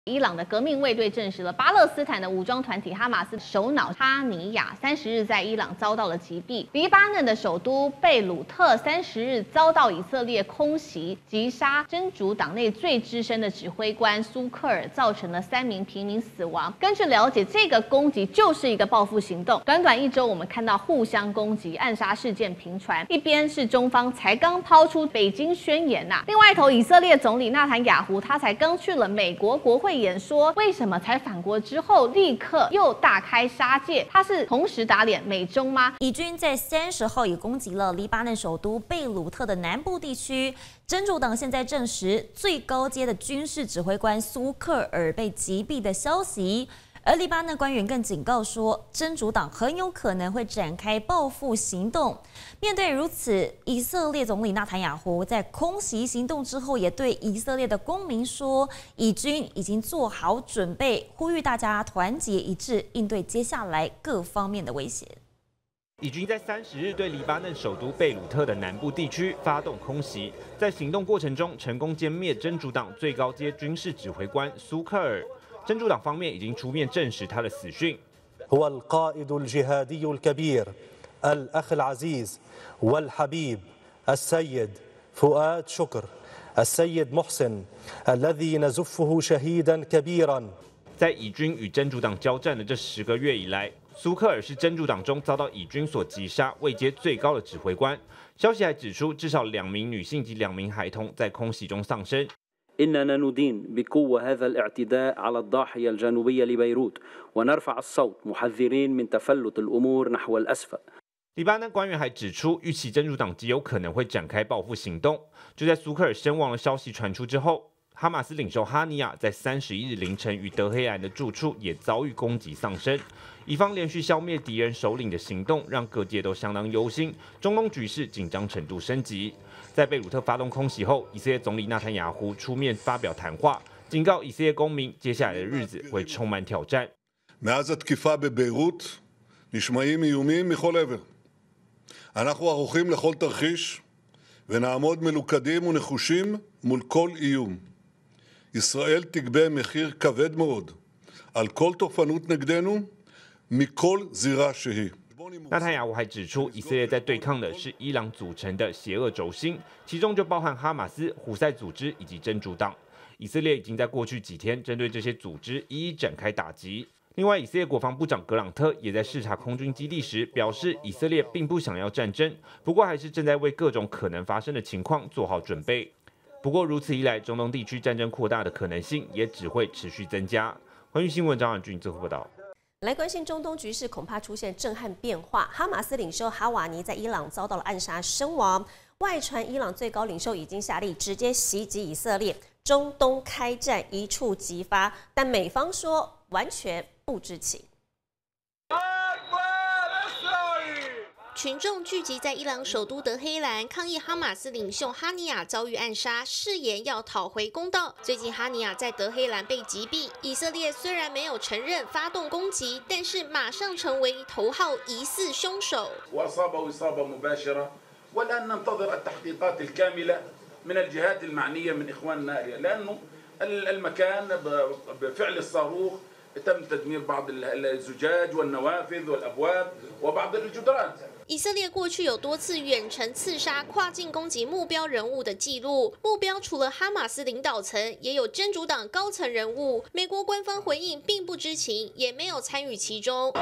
伊朗的革命卫队证实了，巴勒斯坦的武装团体哈马斯首脑哈尼亚30日在伊朗遭到了击毙。黎巴嫩的首都贝鲁特30日遭到以色列空袭击杀真主党内最资深的指挥官苏克尔，造成了3名平民死亡。根据了解，这个攻击就是一个报复行动。短短1周，我们看到互相攻击、暗杀事件频传。一边是中方才刚抛出北京宣言另外一头以色列总理纳坦雅胡他才刚去了美国国会演说，为什么才返国之后立刻又大开杀戒？他是同时打脸美中吗？ 以军在30号也攻击了黎巴嫩首都贝鲁特的南部地区。真主党现在证实最高阶的军事指挥官苏克尔被击毙的消息。而黎巴嫩官员更警告说，真主党很有可能会展开报复行动。面对如此，以色列总理纳坦雅胡在空袭行动之后，也对以色列的公民说，以军已经做好准备，呼吁大家团结一致，应对接下来各方面的威胁。 以军在30日对黎巴嫩首都贝鲁特的南部地区发动空袭，在行动过程中成功歼灭真主党最高阶军事指挥官苏克尔。真主党方面已经出面证实他的死讯。 هو القائد الجهادي الكبير الأخ العزيز والحبيب السيد فؤاد شكر السيد محسن الذي نزفه شهيدا كبيرا。 在以军与真主党交战的这10个月以来，苏克尔是真主党中遭到以军所击杀、位阶最高的指挥官。消息还指出，至少2名女性及2名孩童在空袭中丧生。 إننا ندين بقوة هذا الاعتداء على الضاحية الجنوبية لبيروت ونرفع الصوت محذرين من تفلت الأمور نحو الأسفل。 黎巴嫩官员还指出，预期真主党极有可能会展开报复行动。就在苏克尔身亡的消息传出之后，哈马斯领袖哈尼亚在31日凌晨于德黑兰的住处也遭遇攻击丧生。以方连续消灭敌人首领的行动，让各界都相当忧心，中东局势紧张程度升级。在贝鲁特发动空袭后，以色列总理纳坦雅胡出面发表谈话，警告以色列公民，接下来的日子会充满挑战。 מאז התקיפה בביירות נשמעים איומים מכל עבר. אנחנו ערוכים לכל תרחיש ונעמוד מלוכדים ונחושים מול כל איום. ישראל תגבה מחיר כבד מאוד על כל תוקפנות נגדנו מכל זירה שהיא. 纳坦雅胡还指出，以色列在对抗的是伊朗组成的邪恶轴心，其中就包含哈马斯、胡塞组织以及真主党。以色列已经在过去几天针对这些组织一一展开打击。另外，以色列国防部长格朗特也在视察空军基地时表示，以色列并不想要战争，不过还是正在为各种可能发生的情况做好准备。不过如此一来，中东地区战争扩大的可能性也只会持续增加。环宇新闻张婉俊综合报道。 来关心中东局势，恐怕出现震撼变化。哈马斯领袖哈瓦尼在伊朗遭到了暗杀身亡，外传伊朗最高领袖已经下令直接袭击以色列，中东开战一触即发，但美方说完全不知情。 群众聚集在伊朗首都德黑兰，抗议哈马斯领袖哈尼亚遭遇暗杀，誓言要讨回公道。最近哈尼亚在德黑兰被击毙，以色列虽然没有承认发动攻击，但是马上成为头号疑似凶手。 والآن ننتظر التحقيقات الكاملة من الجهات المعنية من إخواننا لأنه المكان بفعل الصاروخ تم تدمير بعض الزجاج والنوافذ والأبواب وبعض الجدران。 以色列过去有多次远程刺杀、跨境攻击目标人物的记录，目标除了哈马斯领导层，也有真主党高层人物。美国官方回应并不知情，也没有参与其中。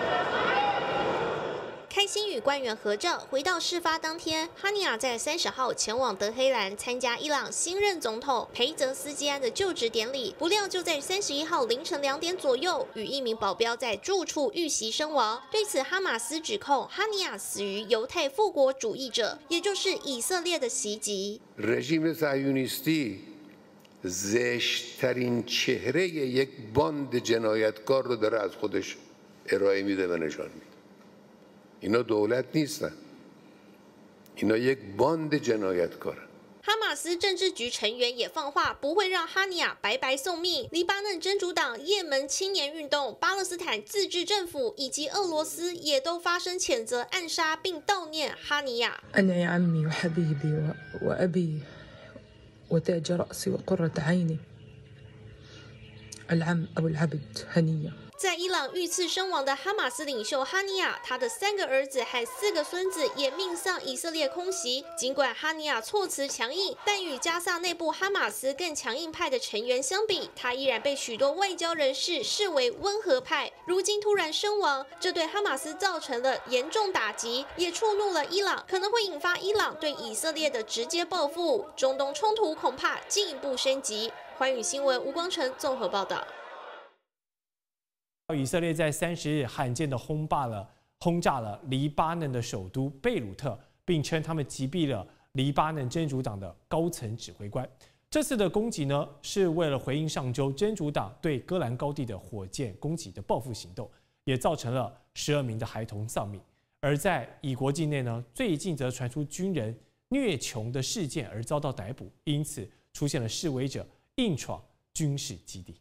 开心与官员合照，回到事发当天，哈尼亚在30号前往德黑兰参加伊朗新任总统裴泽斯基安的就职典礼，不料就在31号凌晨2点左右，与一名保镖在住处遇袭身亡。对此，哈马斯指控哈尼亚死于犹太复国主义者，也就是以色列的袭击。 رژیم صهیونیستی زشت‌ترین چهره یک باند جنایتکار رو داره از خودش ارائه میده و نشان میده. اینا دولت نیستن. اینا یک باند جنایتکار. 哈马斯政治局成员也放话，不会让哈尼亚白白送命。黎巴嫩真主党、也门青年运动、巴勒斯坦自治政府以及俄罗斯也都发声谴责暗杀并悼念哈尼亚。 أنا يا عمي وحبيبي وأبي وتاج رأسي وقرة عيني العم أو العبد هنية. 在伊朗遇刺身亡的哈马斯领袖哈尼亚，他的3个儿子和4个孙子也命丧以色列空袭。尽管哈尼亚措辞强硬，但与加萨内部哈马斯更强硬派的成员相比，他依然被许多外交人士视为温和派。如今突然身亡，这对哈马斯造成了严重打击，也触怒了伊朗，可能会引发伊朗对以色列的直接报复。中东冲突恐怕进一步升级。寰宇新闻吴光成综合报道。 以色列在30日罕见的轰炸了黎巴嫩的首都贝鲁特，并称他们击毙了黎巴嫩真主党的高层指挥官。这次的攻击呢，是为了回应上周真主党对戈兰高地的火箭攻击的报复行动，也造成了12名的孩童丧命。而在以国境内呢，最近则传出军人虐囚的事件而遭到逮捕，因此出现了示威者硬闯军事基地。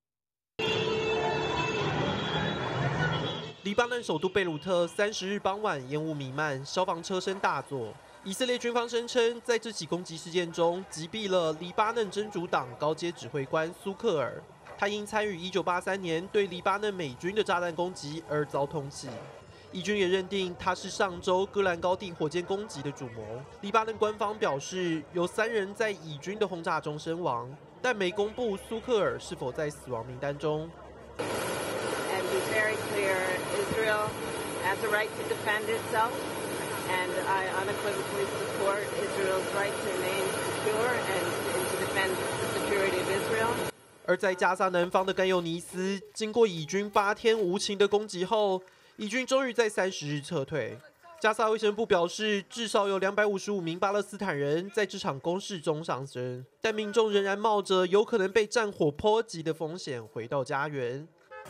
黎巴嫩首都贝鲁特30日傍晚烟雾弥漫，消防车声大作。以色列军方声称，在这起攻击事件中击毙了黎巴嫩真主党高阶指挥官苏克尔，他因参与1983年对黎巴嫩美军的炸弹攻击而遭通缉。以军也认定他是上周戈兰高地火箭攻击的主谋。黎巴嫩官方表示，有3人在以军的轰炸中身亡，但没公布苏克尔是否在死亡名单中。 Very clear, Israel has a right to defend itself, and I unequivocally support Israel's right to remain secure and to defend the security of Israel. 而在加沙南方的甘尤尼斯，经过以军8天无情的攻击后，以军终于在30日撤退。加沙卫生部表示，至少有255名巴勒斯坦人在这场攻势中丧生，但民众仍然冒着有可能被战火波及的风险回到家园。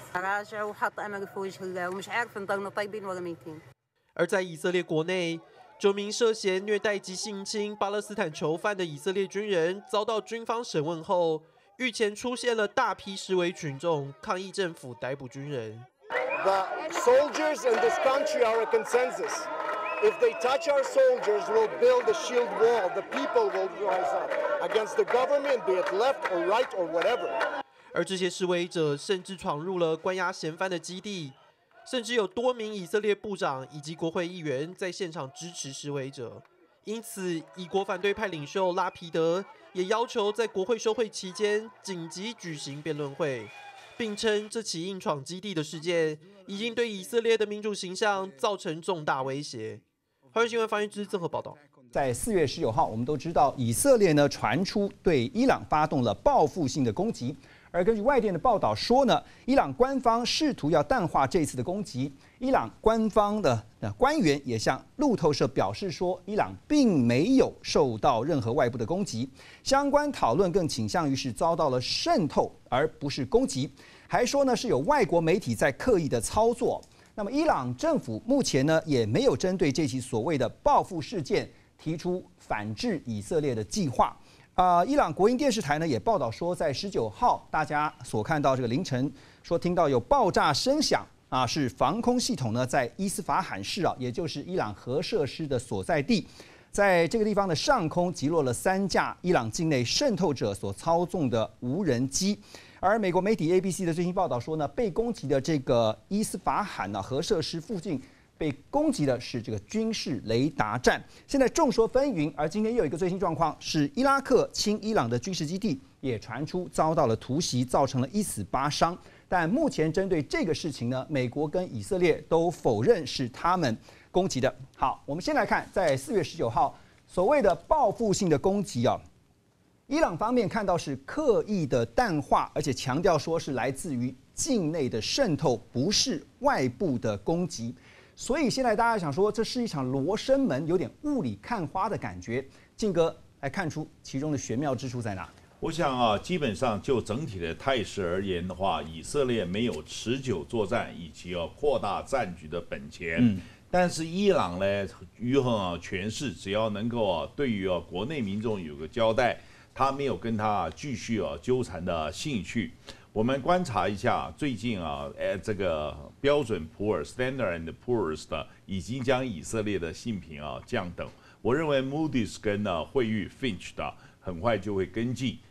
而在以色列国内，9名涉嫌虐待及性侵巴勒斯坦囚犯的以色列军人遭到军方审问后，日前出现了大批示威群众抗议政府逮捕军人。 The soldiers in this country are a consensus. If they touch our soldiers, we'll build a shield wall. The people will rise up against the government, be it left or right or whatever. 而这些示威者甚至闯入了关押嫌犯的基地，甚至有多名以色列部长以及国会议员在现场支持示威者。因此，以国反对派领袖拉皮德也要求在国会休会期间紧急举行辩论会，并称这起硬闯基地的事件已经对以色列的民主形象造成重大威胁。寰宇新闻方玉之综合报道。 在4月19号，我们都知道以色列呢传出对伊朗发动了报复性的攻击。而根据外电的报道说呢，伊朗官方试图要淡化这次的攻击。伊朗官方的官员也向路透社表示说，伊朗并没有受到任何外部的攻击，相关讨论更倾向于是遭到了渗透，而不是攻击。还说呢是有外国媒体在刻意的操作。那么伊朗政府目前呢也没有针对这起所谓的报复事件提出反制以色列的计划。伊朗国营电视台呢也报道说，在19号，大家所看到这个凌晨，说听到有爆炸声响是防空系统呢在伊斯法罕市也就是伊朗核设施的所在地，在这个地方的上空击落了3架伊朗境内渗透者所操纵的无人机。而美国媒体 ABC 的最新报道说呢，被攻击的这个伊斯法罕核设施附近被攻击的是这个军事雷达站，现在众说纷纭。而今天又有一个最新状况，是伊拉克亲伊朗的军事基地也传出遭到了突袭，造成了1死8伤。但目前针对这个事情呢，美国跟以色列都否认是他们攻击的。好，我们先来看，在4月19号所谓的报复性的攻击伊朗方面看到是刻意的淡化，而且强调说是来自于境内的渗透，不是外部的攻击。所以现在大家想说，这是一场罗生门，有点雾里看花的感觉。靖哥来看出其中的玄妙之处在哪？ 我想基本上就整体的态势而言的话，以色列没有持久作战以及扩大战局的本钱。但是伊朗呢，于权势只要能够对于国内民众有个交代，他没有跟他继续纠缠的兴趣。我们观察一下最近这个标准普尔 （Standard and Poor's） 的已经将以色列的信评降等。我认为 Moody's 跟惠誉 Fitch 的很快就会跟进。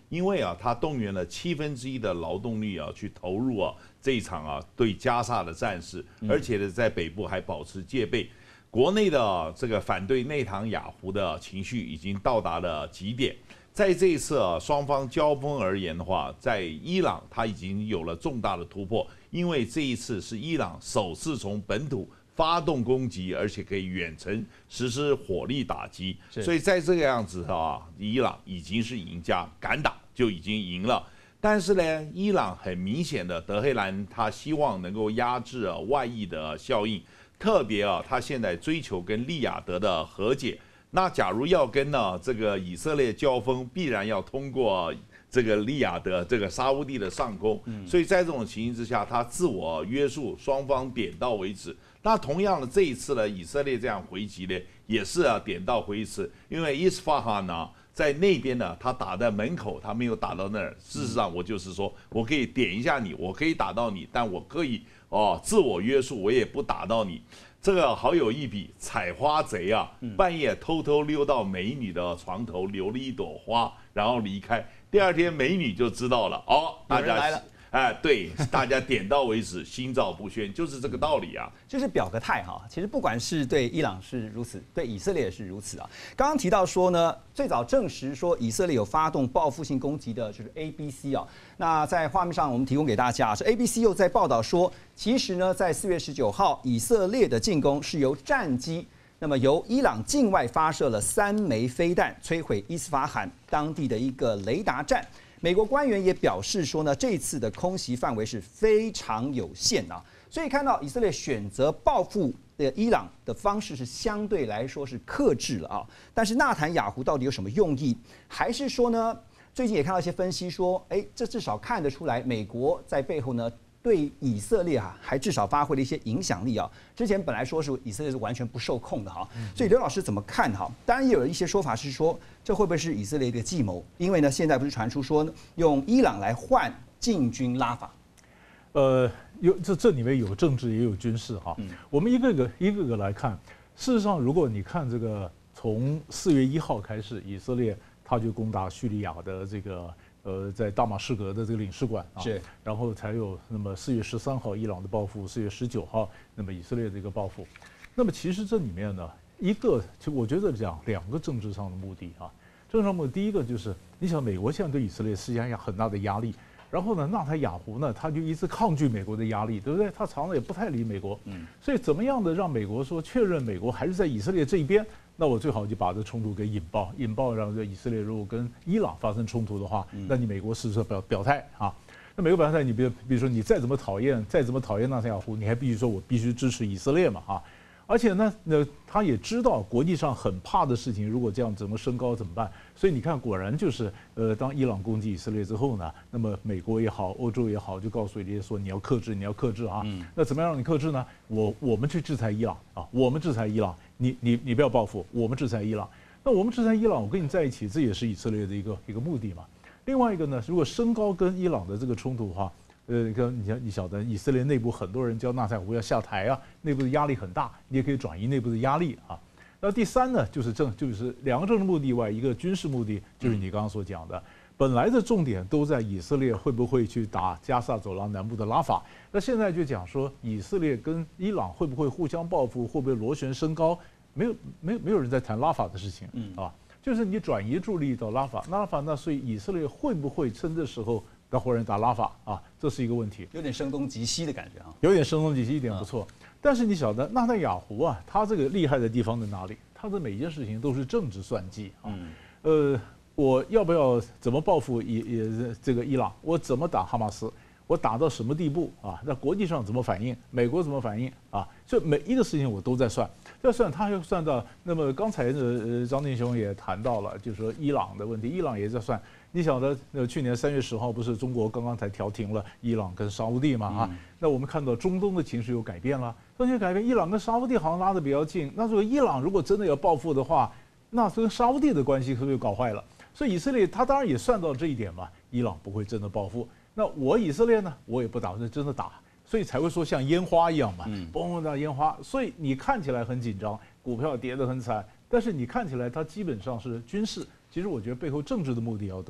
因为他动员了1/7的劳动力去投入这一场对加沙的战事，而且呢在北部还保持戒备。国内的这个反对内塔尼亚胡的情绪已经到达了极点。在这一次双方交锋而言的话，在伊朗它已经有了重大的突破，因为这一次是伊朗首次从本土发动攻击，而且可以远程实施火力打击，所以在这个样子伊朗已经是赢家，敢打就已经赢了。但是呢，伊朗很明显的德黑兰他希望能够压制外溢的效应。特别他现在追求跟利雅得的和解。那假如要跟这个以色列交锋，必然要通过这个利雅得这个沙烏地的上空。所以在这种情形之下，他自我约束，双方点到为止。那同样的，这一次呢，以色列这样回击呢，也是点到为止，因为伊斯法罕呢。在那边呢，他打在门口，他没有打到那儿。事实上，我就是说我可以点一下你，我可以打到你，但我可以自我约束，我也不打到你。这个好有一比，采花贼半夜偷偷溜到美女的床头，留了一朵花，然后离开。第二天美女就知道了，大家来了。对，大家点到为止，心照不宣，就是这个道理啊。 就是表个态哈。其实不管是对伊朗是如此，对以色列也是如此啊。刚刚提到说呢，最早证实说以色列有发动报复性攻击的就是 ABC 啊。那在画面上我们提供给大家是 ABC 又在报道说，其实呢在4月19号，以色列的进攻是由战机。那么由伊朗境外发射了3枚飞弹，摧毁伊斯法罕当地的一个雷达站。美国官员也表示说呢，这次的空袭范围是非常有限啊，所以看到以色列选择报复的伊朗的方式是相对来说是克制了啊。但是纳坦雅胡到底有什么用意？还是说呢，最近也看到一些分析说，这至少看得出来，美国在背后呢对以色列还至少发挥了一些影响力啊。之前本来说是以色列是完全不受控的哈，所以刘老师怎么看哈？当然也有一些说法是说，这会不会是以色列的计谋？因为呢，现在不是传出说用伊朗来换进军拉法？ 这里面有政治也有军事哈。我们一个个来看。事实上，如果你看这个从4月1号开始，以色列他就攻打叙利亚的这个。在大马士革的这个领事馆是， 然后才有那么4月13号伊朗的报复，4月19号那么以色列的一个报复。那么其实这里面呢，就我觉得讲2个政治上的目的啊。政治上目的第一个就是，你想美国现在对以色列施加很大的压力，然后呢，纳坦雅胡呢他就一直抗拒美国的压力，对不对？他常常也不太理美国，所以怎么样的让美国说确认美国还是在以色列这一边？那我最好就把这冲突给引爆，让这以色列如果跟伊朗发生冲突的话，那你美国是不是表态啊？那美国表态，你比如说你再怎么讨厌纳坦雅胡，你还必须说我必须支持以色列嘛啊！而且呢，他也知道国际上很怕的事情，如果这样怎么升高怎么办？所以你看，果然就是当伊朗攻击以色列之后呢，那么美国也好，欧洲也好，就告诉以色列说你要克制啊。那怎么样让你克制呢？我们去制裁伊朗啊，我们制裁伊朗。你不要报复，我们制裁伊朗。那我们制裁伊朗，我跟你在一起，这也是以色列的一个目的嘛。另外一个呢，如果升高跟伊朗的这个冲突的话，你晓得以色列内部很多人叫纳坦雅胡要下台啊，内部的压力很大，你也可以转移内部的压力啊。那第三呢，就是2个政治目的外，一个军事目的，就是你刚刚所讲的。本来的重点都在以色列会不会去打加萨走廊南部的拉法，那现在就讲说以色列跟伊朗会不会互相报复，会不会螺旋升高？没有人在谈拉法的事情啊，就是你转移注意力到拉法，那所以以色列会不会趁这时候要忽然打拉法啊？这是一个问题， 有点声东击西的感觉啊， 有点声东击西一点不错。但是你晓得纳坦雅胡啊，他这个厉害的地方在哪里？他的每一件事情都是政治算计啊，我要不要怎么报复这个伊朗？我怎么打哈马斯？我打到什么地步啊？那国际上怎么反应？美国怎么反应啊？所以每一个事情我都在算，他又算到。那么刚才张定雄也谈到了，就是说伊朗的问题，伊朗也在算。你晓得，去年3月10号不是中国刚刚才调停了伊朗跟沙烏地嘛啊？那我们看到中东的情势有改变了，伊朗跟沙烏地好像拉得比较近。那如果伊朗如果真的要报复的话，那跟沙烏地的关系是不是搞坏了？所以以色列他当然也算到这一点嘛，伊朗不会真的报复。那我以色列呢，我也不打算真的打，所以才会说像烟花一样嘛，嘣的烟花。所以你看起来很紧张，股票跌得很惨，但是你看起来它基本上是军事。其实我觉得背后政治的目的要多，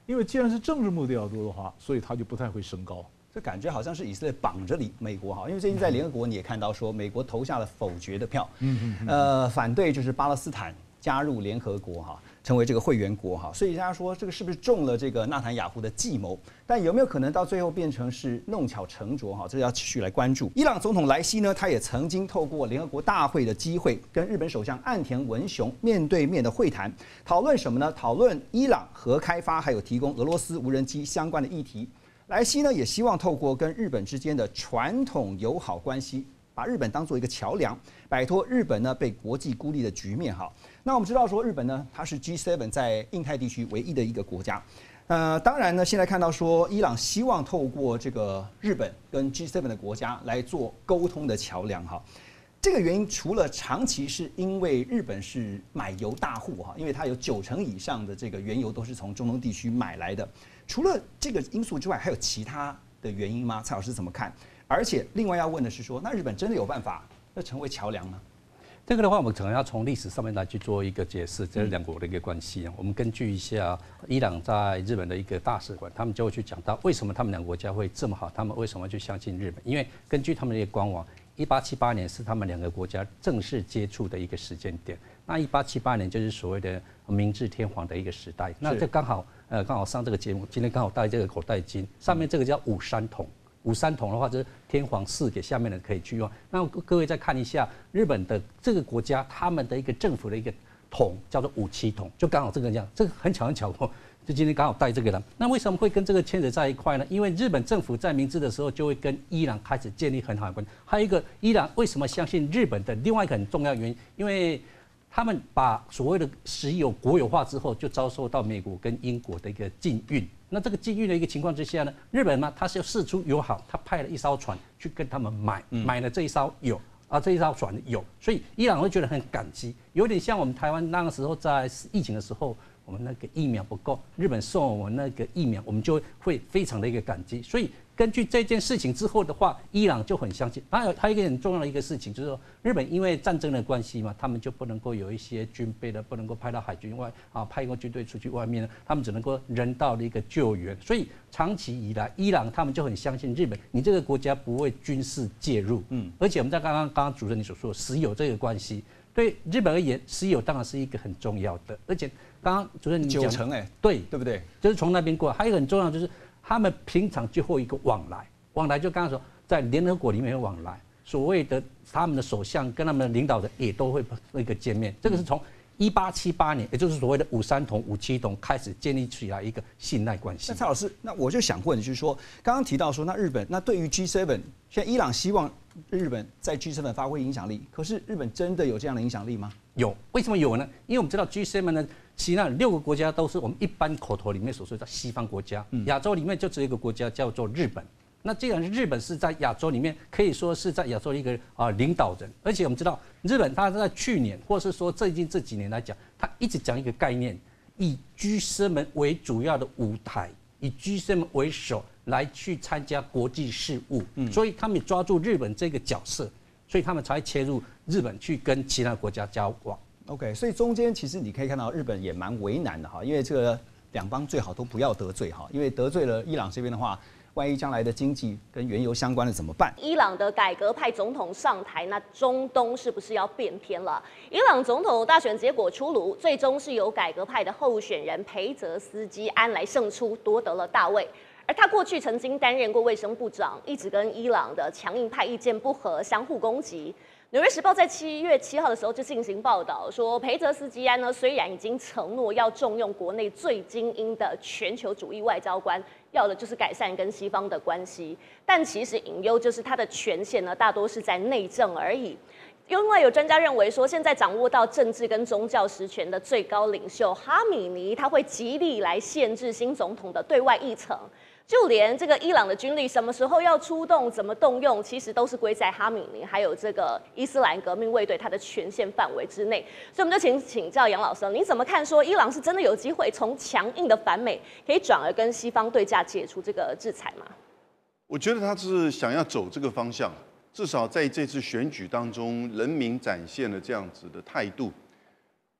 因为既然是政治目的要多的话，所以它就不太会升高。 这感觉好像是以色列绑着美国哈，因为最近在联合国你也看到说，美国投下了否决的票，反对就是巴勒斯坦加入联合国哈，成为这个会员国哈，所以大家说这个是不是中了这个纳坦雅胡的计谋？但有没有可能到最后变成是弄巧成拙哈？这要继续来关注。伊朗总统莱西呢，他也曾经透过联合国大会的机会，跟日本首相岸田文雄面对面的会谈，讨论什么呢？讨论伊朗核开发，还有提供俄罗斯无人机相关的议题。莱西呢也希望透过跟日本之间的传统友好关系，把日本当做一个桥梁，摆脱日本呢被国际孤立的局面哈。那我们知道说日本呢，它是 G7 在印太地区唯一的一个国家。当然呢，现在看到说伊朗希望透过这个日本跟 G7 的国家来做沟通的桥梁哈。这个原因除了长期是因为日本是买油大户哈，因为它有90%以上的这个原油都是从中东地区买来的。除了这个因素之外，还有其他的原因吗？蔡老师怎么看？而且另外要问的是说，那日本真的有办法要成为桥梁吗？ 这个的话，我们可能要从历史上面来去做一个解释，这两国的一个关系啊。我们根据一下伊朗在日本的一个大使馆，他们就会去讲到为什么他们两个国家会这么好，他们为什么去相信日本？因为根据他们的一个官网，1878年是他们两个国家正式接触的一个时间点。那1878年就是所谓的明治天皇的一个时代。那这刚好上这个节目，今天刚好带这个口袋巾，上面这个叫五三筒。五三筒的话，就是天皇赐给下面的人可以去用。那各位再看一下日本的这个国家，他们的一个政府的一个筒叫做57筒，就刚好这个样，这个很巧哦。就今天刚好带这个了。那为什么会跟这个牵扯在一块呢？因为日本政府在明治的时候就会跟伊朗开始建立很好的关系。还有一个，伊朗为什么相信日本的另外一个很重要原因，因为他们把所谓的石油国有化之后，就遭受到美国跟英国的一个禁运。那这个禁运的一个情况之下呢，日本嘛，他是事出友好，他派了一艘船去跟他们买了这一艘油啊，这一艘船的油，所以伊朗会觉得很感激，有点像我们台湾那个时候在疫情的时候，我们那个疫苗不够，日本送我们那个疫苗，我们就会非常的一个感激。所以根据这件事情之后的话，伊朗就很相信。还有一个很重要的一个事情，就是说日本因为战争的关系嘛，他们就不能够有一些军备的，不能够派到海军外啊，派一个军队出去外面，他们只能够人道的一个救援。所以长期以来，伊朗他们就很相信日本，你这个国家不会军事介入。而且我们在刚刚主持人你所说的石油这个关系，对日本而言，石油当然是一个很重要的，而且刚刚主持人你讲 90%对不对？ 就是从那边过来，还有一个很重要就是。他们平常就会有一个往来就刚刚说，在联合国里面有往来，所谓的他们的首相跟他们的领导人也都会一个见面，这个是从1878年，也就是所谓的53筒、57筒开始建立起来一个信赖关系。 那蔡老师，那我就想问，就是说，刚刚提到说，那日本，那对于 G7，现在伊朗希望日本在 G7 发挥影响力，可是日本真的有这样的影响力吗？ 有，为什么有呢？因为我们知道 G7 呢，其他6个国家都是我们一般口头里面所说的西方国家，亚洲里面就只有一个国家叫做日本。那既然日本是在亚洲里面，可以说是在亚洲的一个领导人，而且我们知道日本它在去年或是说最近这几年来讲，它一直讲一个概念，以 G7 为主要的舞台，以 G7 为首来去参加国际事务，所以他们抓住日本这个角色，所以他们才切入日本去跟其他国家交往。 OK， 所以中间其实你可以看到日本也蛮为难的哈，因为这个两方最好都不要得罪哈，因为得罪了伊朗这边的话，万一将来的经济跟原油相关的怎么办？ 伊朗的改革派总统上台，那中东是不是要变天了？伊朗总统大选结果出炉，最终是由改革派的候选人裴泽斯基安来胜出，夺得了大位。而他过去曾经担任过卫生部长，一直跟伊朗的强硬派意见不合，相互攻击。《纽约时报》在7月7号的时候就进行报道，说裴泽斯基安呢，虽然已经承诺要重用国内最精英的全球主义外交官，要的就是改善跟西方的关系，但其实隐忧就是他的权限呢，大多是在内政而已。因为有专家认为说，现在掌握到政治跟宗教实权的最高领袖哈米尼，他会极力来限制新总统的对外议程。就连这个伊朗的军力什么时候要出动、怎么动用，其实都是归在哈米尼还有这个伊斯兰革命卫队他的权限范围之内。所以我们就请教杨老师，你怎么看说伊朗是真的有机会从强硬的反美，可以转而跟西方对价解除这个制裁吗？ 我觉得他是想要走这个方向，至少在这次选举当中，人民展现了这样子的态度。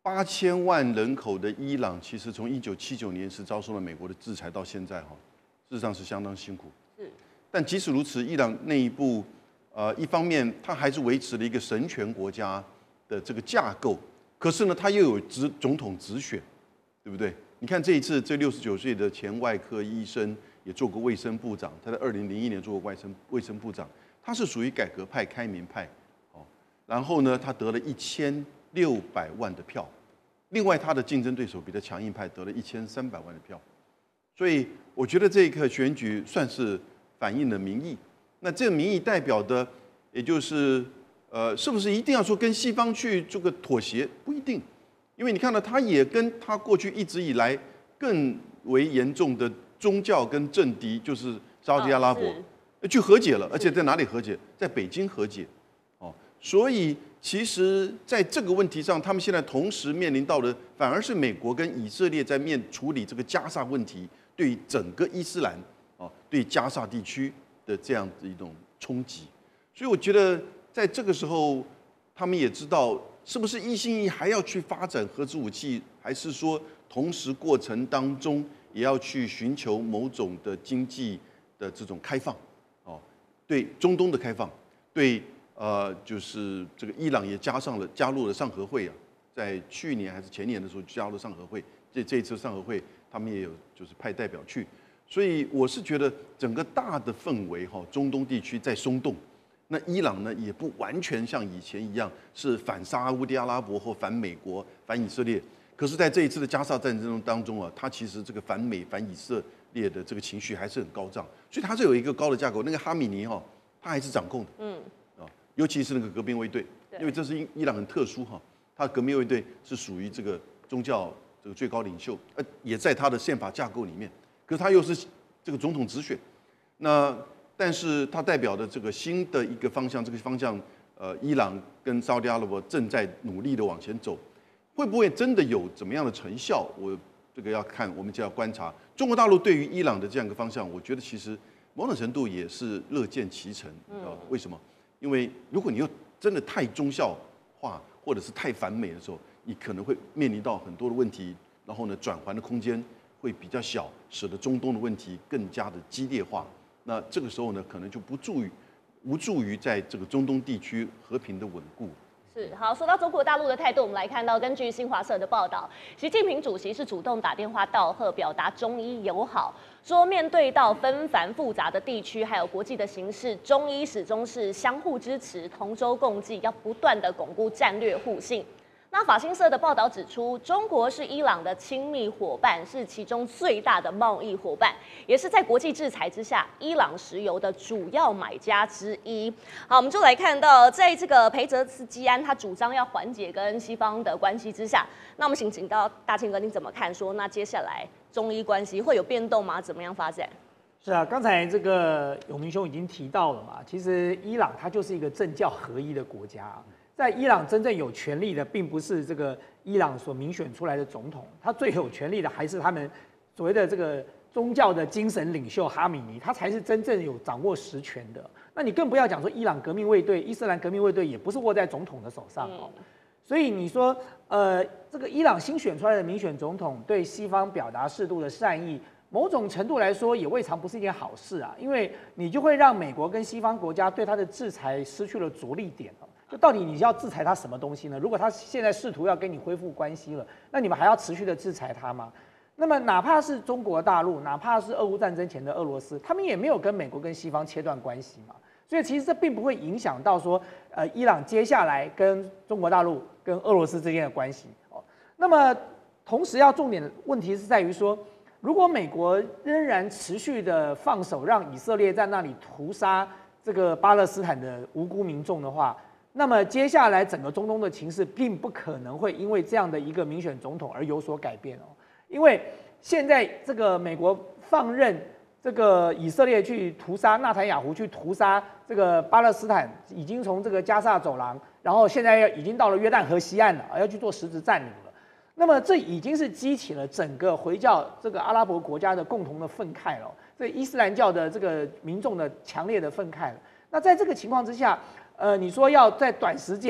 8000万人口的伊朗，其实从1979年是遭受了美国的制裁到现在事实上是相当辛苦。但即使如此，伊朗内部一方面它还是维持了一个神权国家的这个架构，可是呢，它又有总统直选，对不对？你看这一次，这69岁的前外科医生也做过卫生部长，他在2001年做过卫生部长，他是属于改革派、开明派，然后呢，他得了1600万的票，另外他的竞争对手比他强硬派得了1300万的票，所以我觉得这个选举算是反映了民意。那这个民意代表的，也就是是不是一定要说跟西方去这个妥协？不一定，因为你看到他也跟他过去一直以来更为严重的宗教跟政敌，就是沙特阿拉伯，去和解了，而且在哪里和解？在北京和解。所以其实在这个问题上，他们现在同时面临到的，反而是美国跟以色列在处理这个加沙问题，对整个伊斯兰对加沙地区的这样的一种冲击。所以我觉得在这个时候，他们也知道是不是一心一意还要去发展核子武器，还是说同时过程当中也要去寻求某种的经济的这种开放，对中东的开放，对就是这个伊朗也加入了上合会啊，在去年还是前年的时候加入了上合会，这一次上合会他们也有就是派代表去，所以我是觉得整个大的氛围中东地区在松动。那伊朗呢，也不完全像以前一样是反沙烏地阿拉伯或反美国、反以色列。可是，在这一次的加沙战争当中啊，它其实这个反美、反以色列的这个情绪还是很高涨，所以它是有一个高的架构。那个哈米尼他还是掌控的，尤其是那个革命卫队，因为这是伊朗很特殊他的革命卫队是属于这个宗教这个最高领袖，也在他的宪法架构里面，可是他又是这个总统直选，但是它代表的这个新的一个方向，这个方向，伊朗跟沙特阿拉伯正在努力的往前走，会不会真的有怎么样的成效？我这个要看，我们就要观察。中国大陆对于伊朗的这样一个方向，我觉得其实某种程度也是乐见其成，你知道为什么？因为如果你又真的太中效化，或者是太反美的时候，你可能会面临到很多的问题，然后呢，转圜的空间会比较小，使得中东的问题更加的激烈化。那这个时候呢，可能就无助于在这个中东地区和平的稳固。 是好，说到中国大陆的态度，我们来看到，根据新华社的报道，习近平主席是主动打电话道贺，表达中伊友好，说面对到纷繁复杂的地区还有国际的形势，中伊始终是相互支持、同舟共济，要不断的巩固战略互信。那法新社的报道指出，中国是伊朗的亲密伙伴，是其中最大的贸易伙伴，也是在国际制裁之下，伊朗石油的主要买家之一。好，我们就来看到，在这个裴泽斯基安他主张要缓解跟西方的关系之下，那我们请到大庆哥，你怎么看？说那接下来中伊关系会有变动吗？怎么样发展？ 是啊，刚才这个永明兄已经提到了嘛，其实伊朗它就是一个政教合一的国家。在伊朗真正有权力的，并不是这个伊朗所民选出来的总统，他最有权力的还是他们所谓的这个宗教的精神领袖哈米尼，他才是真正有掌握实权的。那你更不要讲说伊朗革命卫队、伊斯兰革命卫队也不是握在总统的手上哦。所以你说，这个伊朗新选出来的民选总统对西方表达适度的善意，某种程度来说也未尝不是一件好事啊，因为你就会让美国跟西方国家对他的制裁失去了着力点哦。就到底你要制裁他什么东西呢？如果他现在试图要跟你恢复关系了，那你们还要持续的制裁他吗？那么哪怕是中国大陆，哪怕是俄乌战争前的俄罗斯，他们也没有跟美国跟西方切断关系嘛。所以其实这并不会影响到说，伊朗接下来跟中国大陆跟俄罗斯之间的关系哦。那么同时要重点的问题是在于说，如果美国仍然持续的放手让以色列在那里屠杀这个巴勒斯坦的无辜民众的话，那么接下来整个中东的情势并不可能会因为这样的一个民选总统而有所改变哦，因为现在这个美国放任这个以色列去屠杀纳坦雅胡，去屠杀这个巴勒斯坦，已经从这个加萨走廊，然后现在已经到了约旦河西岸了，要去做实质占领了。那么这已经是激起了整个回教这个阿拉伯国家的共同的愤慨了，这伊斯兰教的这个民众的强烈的愤慨了。那在这个情况之下，你说要在短时间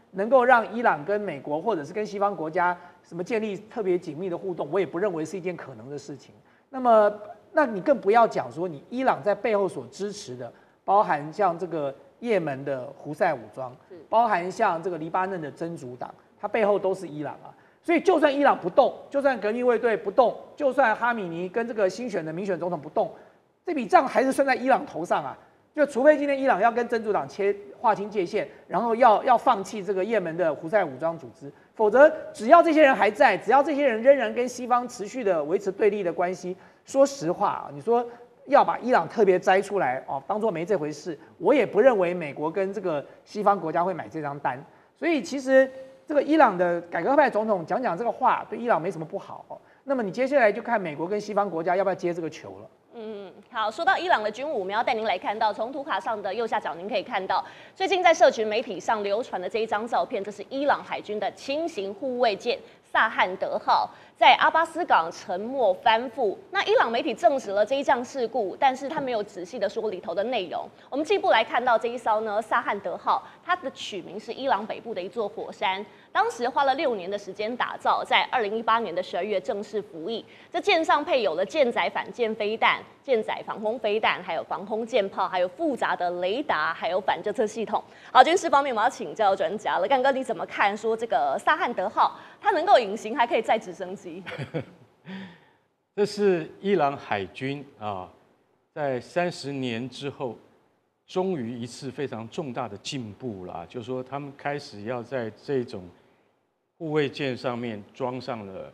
能够让伊朗跟美国或者是跟西方国家什么建立特别紧密的互动，我也不认为是一件可能的事情。那你更不要讲说你伊朗在背后所支持的，包含像这个也门的胡塞武装，包含像这个黎巴嫩的真主党，它背后都是伊朗啊。所以就算伊朗不动，就算革命卫队不动，就算哈米尼跟这个新选的民选总统不动，这笔账还是算在伊朗头上啊。就除非今天伊朗要跟真主党划清界限，然后要放弃这个也门的胡塞武装组织，否则只要这些人还在，只要这些人仍然跟西方持续的维持对立的关系，说实话啊，你说要把伊朗特别摘出来哦，当作没这回事，我也不认为美国跟这个西方国家会买这张单。所以其实这个伊朗的改革派总统讲这个话，对伊朗没什么不好哦。那么你接下来就看美国跟西方国家要不要接这个球了。 好，说到伊朗的军武，我们要带您来看到，从图卡上的右下角，您可以看到，最近在社群媒体上流传的这一张照片，这是伊朗海军的轻型护卫舰萨汉德号在阿巴斯港沉没翻覆。那伊朗媒体证实了这一项事故，但是他没有仔细的说里头的内容。我们进一步来看到这一艘呢，萨汉德号，它的取名是伊朗北部的一座火山，当时花了6年的时间打造，在2018年的12月正式服役。这舰上配有了舰载反舰飞弹、舰载防空飞弹，还有防空舰炮，还有复杂的雷达，还有反侦测系统。好，军事方面我们要请教专家了，干哥你怎么看？说这个萨汉德号它能够隐形，还可以载直升机？ 这是伊朗海军啊，在30年之后，终于一次非常重大的进步了。就是说，他们开始要在这种护卫舰上面装上了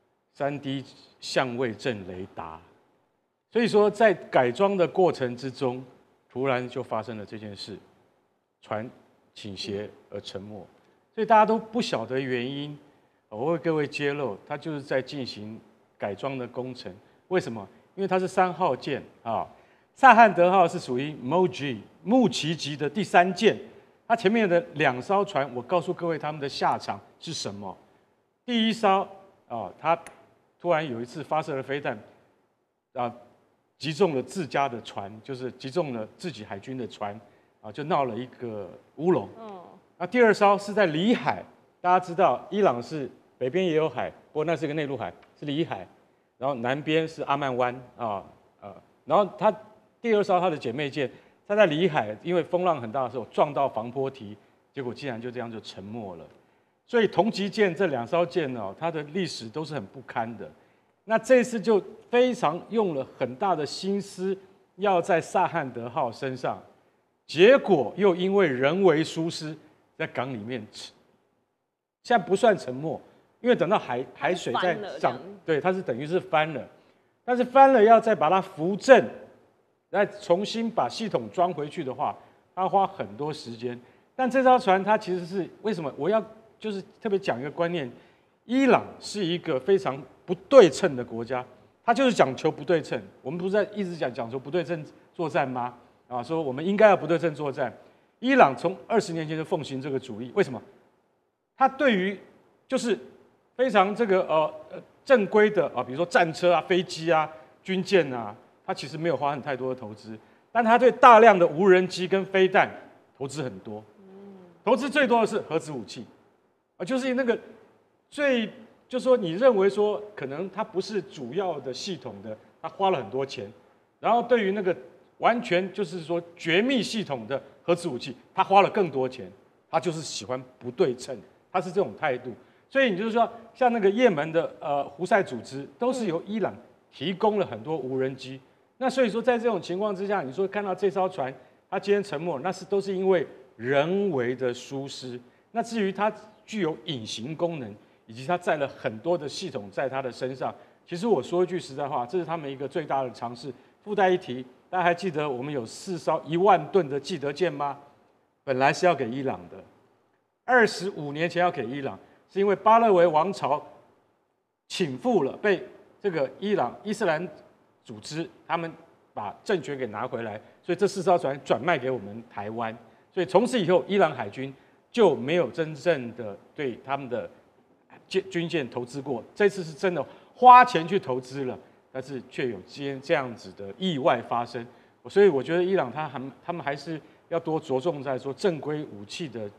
3D 相位阵雷达。所以说，在改装的过程之中，突然就发生了这件事，船倾斜而沉没。所以大家都不晓得原因。我为各位揭露，它就是在进行改装的工程。为什么？因为它是3号舰啊，萨汉德号是属于 MOG 穆奇级的第3舰。它前面的2艘船，我告诉各位他们的下场是什么？第一艘啊，它突然有一次发射了飞弹，啊，击中了自家的船，就是击中了自己海军的船，啊，就闹了一个乌龙。那第2艘是在里海。大家知道，伊朗是北边也有海，不过那是个内陆海，是里海，然后南边是阿曼湾然后它第2艘它的姐妹舰，它在里海，因为风浪很大的时候撞到防波堤，结果竟然就这样就沉没了。所以同级舰这2艘舰哦，它的历史都是很不堪的。那这次就非常用了很大的心思，要在萨汉德号身上，结果又因为人为疏失，在港里面现在不算沉没，因为等到海水在涨，对，它是等于是翻了，但是翻了要再把它扶正，再重新把系统装回去的话，它花很多时间。但这艘船它其实是为什么？我要就是特别讲一个观念，伊朗是一个非常不对称的国家，它就是讲求不对称。我们不是在一直讲求不对称作战吗？啊，说我们应该要不对称作战。伊朗从20年前就奉行这个主义，为什么？他对于就是非常这个正规的比如说战车啊、飞机啊、军舰啊，他其实没有花太多的投资，但他对大量的无人机跟飞弹投资很多。投资最多的是核子武器，就是那个就是说你认为说可能它不是主要的系统的，他花了很多钱，然后对于那个完全就是说绝密系统的核子武器，他花了更多钱，他就是喜欢不对称。他是这种态度，所以你就是说，像那个也门的胡塞组织，都是由伊朗提供了很多无人机。那所以说，在这种情况之下，你说看到这艘船它今天沉没，那都是因为人为的疏失。那至于它具有隐形功能，以及它载了很多的系统在它的身上，其实我说一句实在话，这是他们一个最大的尝试。附带一提，大家还记得我们有4艘1万吨的济德舰吗？本来是要给伊朗的。25年前要给伊朗，是因为巴勒维王朝倾覆了，被这个伊斯兰组织他们把政权给拿回来，所以这4艘船转卖给我们台湾，所以从此以后伊朗海军就没有真正的对他们的军舰投资过，这次是真的花钱去投资了，但是却有今天这样子的意外发生，所以我觉得伊朗他们还是要多着重在说正规武器的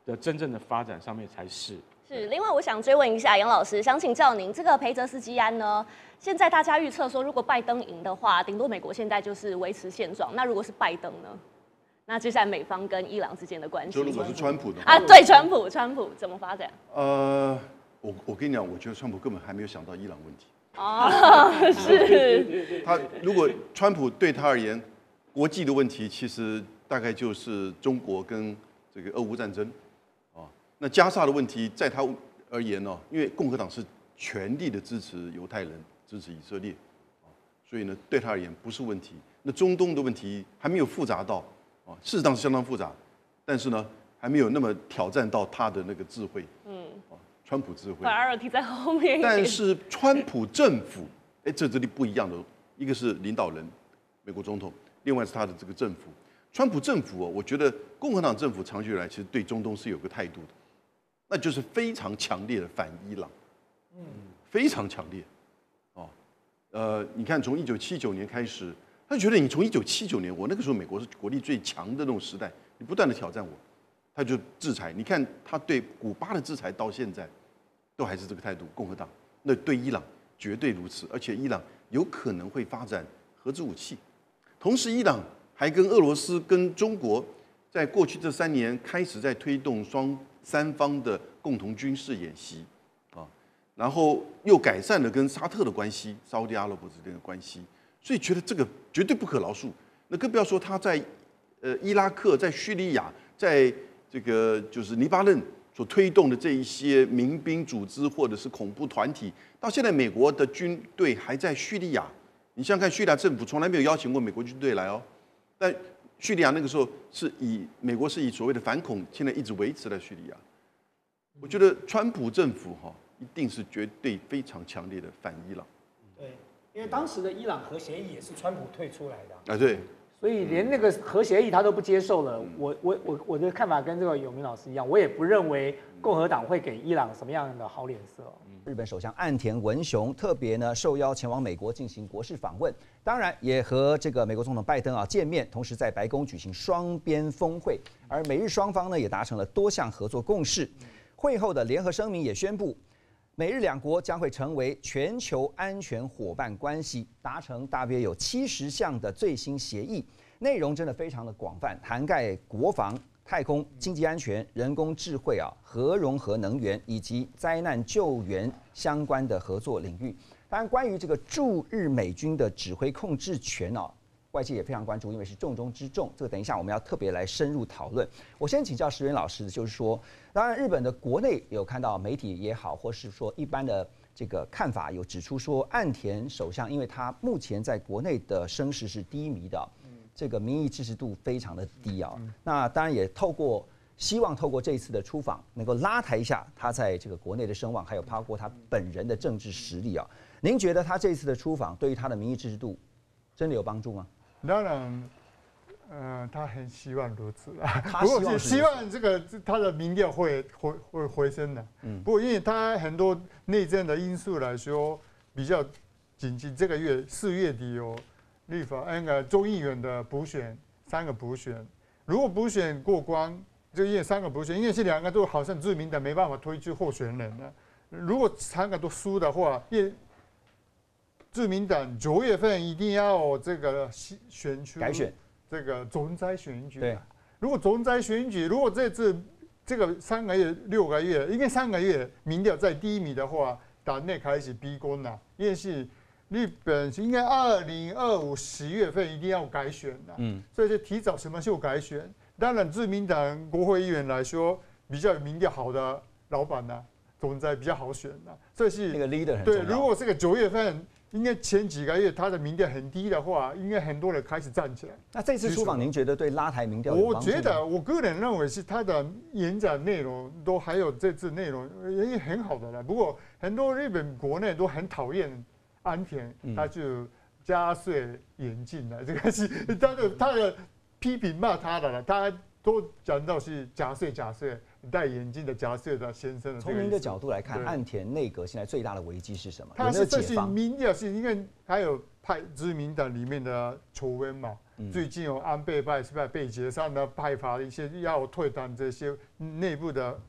的真正的发展上面才是。 是，另外我想追问一下杨老师，想请教您，这个培泽斯基安呢，现在大家预测说，如果拜登赢的话，顶多美国现在就是维持现状。那如果是拜登呢？那接下来美方跟伊朗之间的关系， 就如果是川普的啊，对，川普怎么发展？ 我跟你讲，我觉得川普根本还没有想到伊朗问题。 哦，是。 他如果川普对他而言，国际的问题其实大概就是中国跟这个俄乌战争，啊，那加沙的问题在他而言呢，因为共和党是全力的支持犹太人、支持以色列，所以呢对他而言不是问题。那中东的问题还没有复杂到。事实上是相当复杂，但是呢，还没有那么挑战到他的那个智慧。川普智慧。 priority 在后面。 但是川普政府，这里不一样的，一个是领导人，美国总统，另外是他的这个政府。川普政府我觉得共和党政府长久以来其实对中东是有个态度的，那就是非常强烈的反伊朗，非常强烈。你看从1979年开始。他觉得你从1979年，我那个时候美国是国力最强的那种时代，你不断的挑战我，他就制裁。你看他对古巴的制裁到现在，都还是这个态度。共和党那对伊朗绝对如此，而且伊朗有可能会发展核子武器。同时，伊朗还跟俄罗斯、跟中国，在过去这3年开始在推动三方的共同军事演习啊，然后又改善了跟沙特的关系、沙特阿拉伯之间的关系。所以觉得这个绝对不可饶恕，那更不要说他在伊拉克、在叙利亚、在这个就是黎巴嫩所推动的这一些民兵组织或者是恐怖团体，到现在美国的军队还在叙利亚。你想想看，叙利亚政府从来没有邀请过美国军队来哦，但叙利亚那个时候是美国是以所谓的反恐，现在一直维持在叙利亚。我觉得川普政府一定是绝对非常强烈的反伊朗。 对。因为当时的伊朗核协议也是川普退出来的啊，对， 所以连那个核协议他都不接受了。我的看法跟这个永明老师一样，我也不认为共和党会给伊朗什么样的好脸色。 日本首相岸田文雄特别呢受邀前往美国进行国事访问，当然也和这个美国总统拜登见面，同时在白宫举行双边峰会，而美日双方呢也达成了多项合作共识。会后的联合声明也宣布。美日两国将会成为全球安全伙伴关系，达成大约有70项的最新协议，内容真的非常的广泛，涵盖国防、太空、经济安全、人工智慧核融合能源以及灾难救援相关的合作领域。当然，关于这个驻日美军的指挥控制权外界也非常关注，因为是重中之重。这个等一下我们要特别来深入讨论。我先请教石原老师，就是说，当然日本的国内有看到媒体也好，或是说一般的这个看法，有指出说岸田首相，因为他目前在国内的声势是低迷的，这个民意支持度非常的低那当然也希望透过这一次的出访，能够拉抬一下他在这个国内的声望，还有包括他本人的政治实力您觉得他这一次的出访对于他的民意支持度真的有帮助吗？ 当然，他很希望如此不过希望这个他的民调会回升的。不过因为他很多内政的因素来说比较紧急，这个月4月底有立法众议员的补选3个补选，如果补选过关，就因为3个补选，因为这2个都好像自民党没办法推出候选人了。如果3个都输的话，因为自民党9月份一定要这个选出改选这个总裁选举。 对， 如果总裁选举，如果这次这个3个月、6个月，因为3个月民调在低迷的话，党内开始逼宫了，因为是日本应该2025 10月份一定要改选的，所以就提早什么时候改选？当然，自民党国会议员来说，比较民调好的老板总裁比较好选所以是那个 leader 很重要。 对，如果这个9月份。应该前几个月他的民调很低的话，应该很多人开始站起来。 那这次出访，您觉得对拉抬民调有帮助吗？ 我觉得，我个人认为是他的演讲内容都还有这次内容也很好的了。不过很多日本国内都很讨厌安田，他就加税严禁了，这个是他的批评骂他的了，他都讲到是假税。戴眼镜的假设的先生的。 从您的角度来看，岸田内阁现在最大的危机是什么？ 他是这些民调是因为还有派自民党里面的丑闻嘛， 最近有安倍派被解散的派阀的一些要退党这些内部的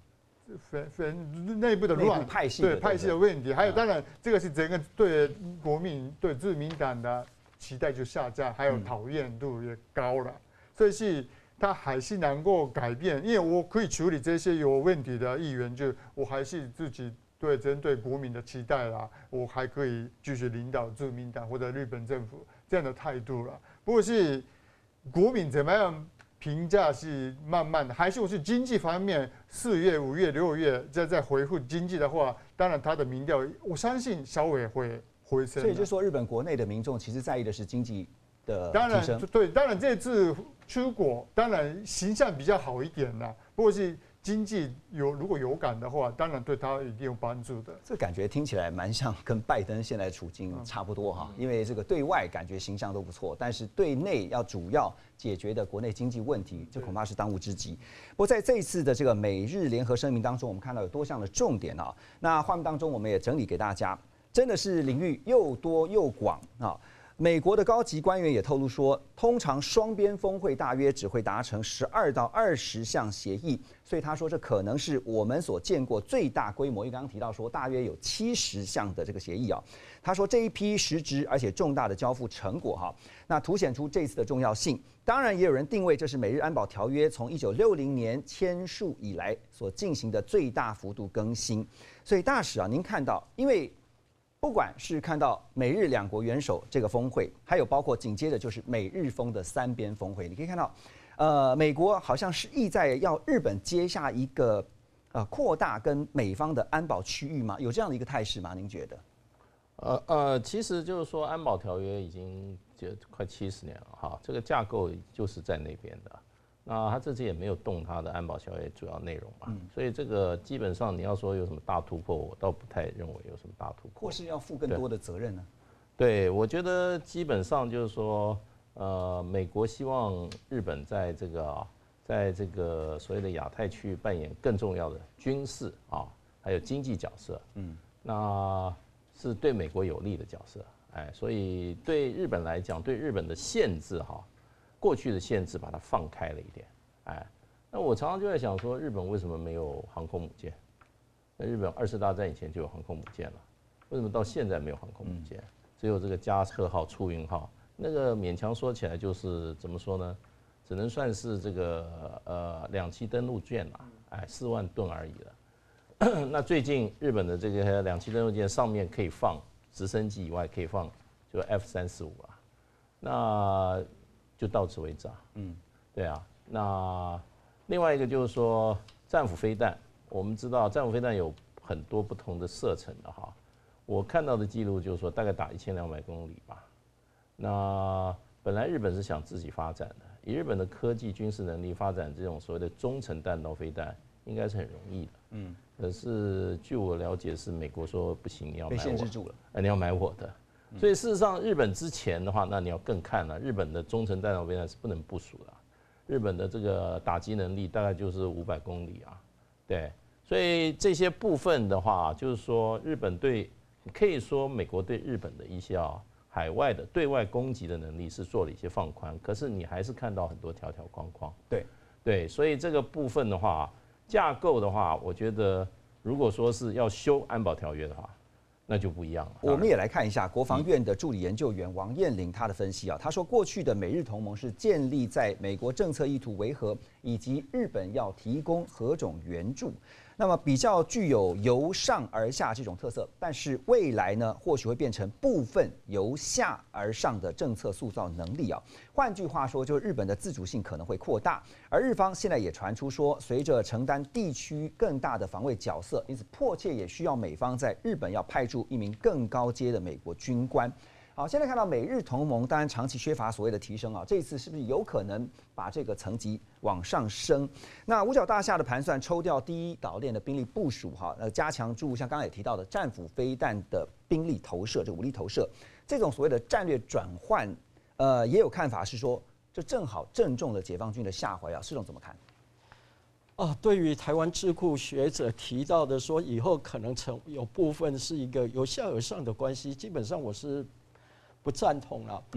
乱派系的问题，还有当然这个是整个对国民对自民党的期待就下降，还有讨厌度也高了，所以是他还是能够改变，因为我可以处理这些有问题的议员，就我还是自己针对国民的期待啦，我还可以继续领导自民党或者日本政府这样的态度了。不过是国民怎么样评价是慢慢的，还是我是经济方面，4月、5月、6月再回复经济的话，当然他的民调我相信稍微会回升。 所以就说日本国内的民众其实在意的是经济的提升。 当然这次出国当然形象比较好一点啦，不过是经济如果有感的话，当然对他一定有帮助的。 这感觉听起来蛮像跟拜登现在的处境差不多哈，因为这个对外感觉形象都不错，但是对内要主要解决的国内经济问题，这恐怕是当务之急。不过在这一次的这个美日联合声明当中，我们看到有多项的重点啊。那画面当中我们也整理给大家，真的是领域又多又广啊。美国的高级官员也透露说，通常双边峰会大约只会达成12到20项协议，所以他说这可能是我们所见过最大规模。因为刚刚提到说大约有70项的这个协议啊，他说这一批实质而且重大的交付成果哈，那凸显出这次的重要性。当然也有人定位这是美日安保条约从1960年签署以来所进行的最大幅度更新。所以大使啊，您看到，因为不管是看到美日两国元首这个峰会，还有包括紧接着就是美日峰的3边峰会，你可以看到，美国好像是意在要日本接下一个扩大跟美方的安保区域吗？有这样的一个态势吗？您觉得？ 其实就是说安保条约已经就快70年了哈，这个架构就是在那边的。那他这次也没有动他的安保条约主要内容嘛，所以这个基本上你要说有什么大突破，我倒不太认为有什么大突破。 或是要负更多的责任呢？ 对，我觉得基本上就是说，美国希望日本在这个所谓的亚太区域扮演更重要的军事啊，还有经济角色，那是对美国有利的角色，所以对日本来讲，对日本的限制哈。过去的限制把它放开了一点，那我常常就在想说，日本为什么没有航空母舰？那日本2次大战以前就有航空母舰了，为什么到现在没有航空母舰？只有这个加贺号、出云号，那个勉强说起来就是怎么说呢？只能算是这个2栖登陆舰啦，4万吨而已了。那最近日本的这个2栖登陆舰上面可以放直升机以外，可以放就 F-35啦，那就到此为止啊。对啊。那另外一个就是说战斧飞弹，我们知道战斧飞弹有很多不同的射程的哈。我看到的记录就是说大概打1200公里吧。那本来日本是想自己发展的，以日本的科技军事能力发展这种所谓的中程弹道飞弹，应该是很容易的。可是据我了解是美国说不行，你要买我， 被限制住了。 你要买我的。所以事实上，日本之前的话，那你要更看了，日本的中程弹道飞弹是不能部署的，日本的这个打击能力大概就是500公里啊，对，所以这些部分的话，就是说日本对，可以说美国对日本的一些海外的对外攻击的能力是做了一些放宽，可是你还是看到很多条条框框，对，所以这个部分的话，架构的话，我觉得如果说是要修安保条约的话，那就不一样了。 我们也来看一下国防院的助理研究员王彦霖他的分析啊，他说过去的美日同盟是建立在美国政策意图为何，以及日本要提供何种援助，那么比较具有由上而下这种特色，但是未来呢，或许会变成部分由下而上的政策塑造能力啊。换句话说，就是日本的自主性可能会扩大，而日方现在也传出说，随着承担地区更大的防卫角色，因此迫切也需要美方在日本要派驻一名更高阶的美国军官。好，现在看到美日同盟，当然长期缺乏所谓的提升啊，这一次是不是有可能把这个层级往上升？那五角大厦的盘算，抽掉第一岛链的兵力部署，加强注像刚才也提到的战斧飞弹的兵力投射，这个武力投射，这种所谓的战略转换，也有看法是说，这正好正中了解放军的下怀啊，施总怎么看？ 对于台湾智库学者提到的说，以后可能有部分是一个由下而上的关系，基本上我是不赞同了。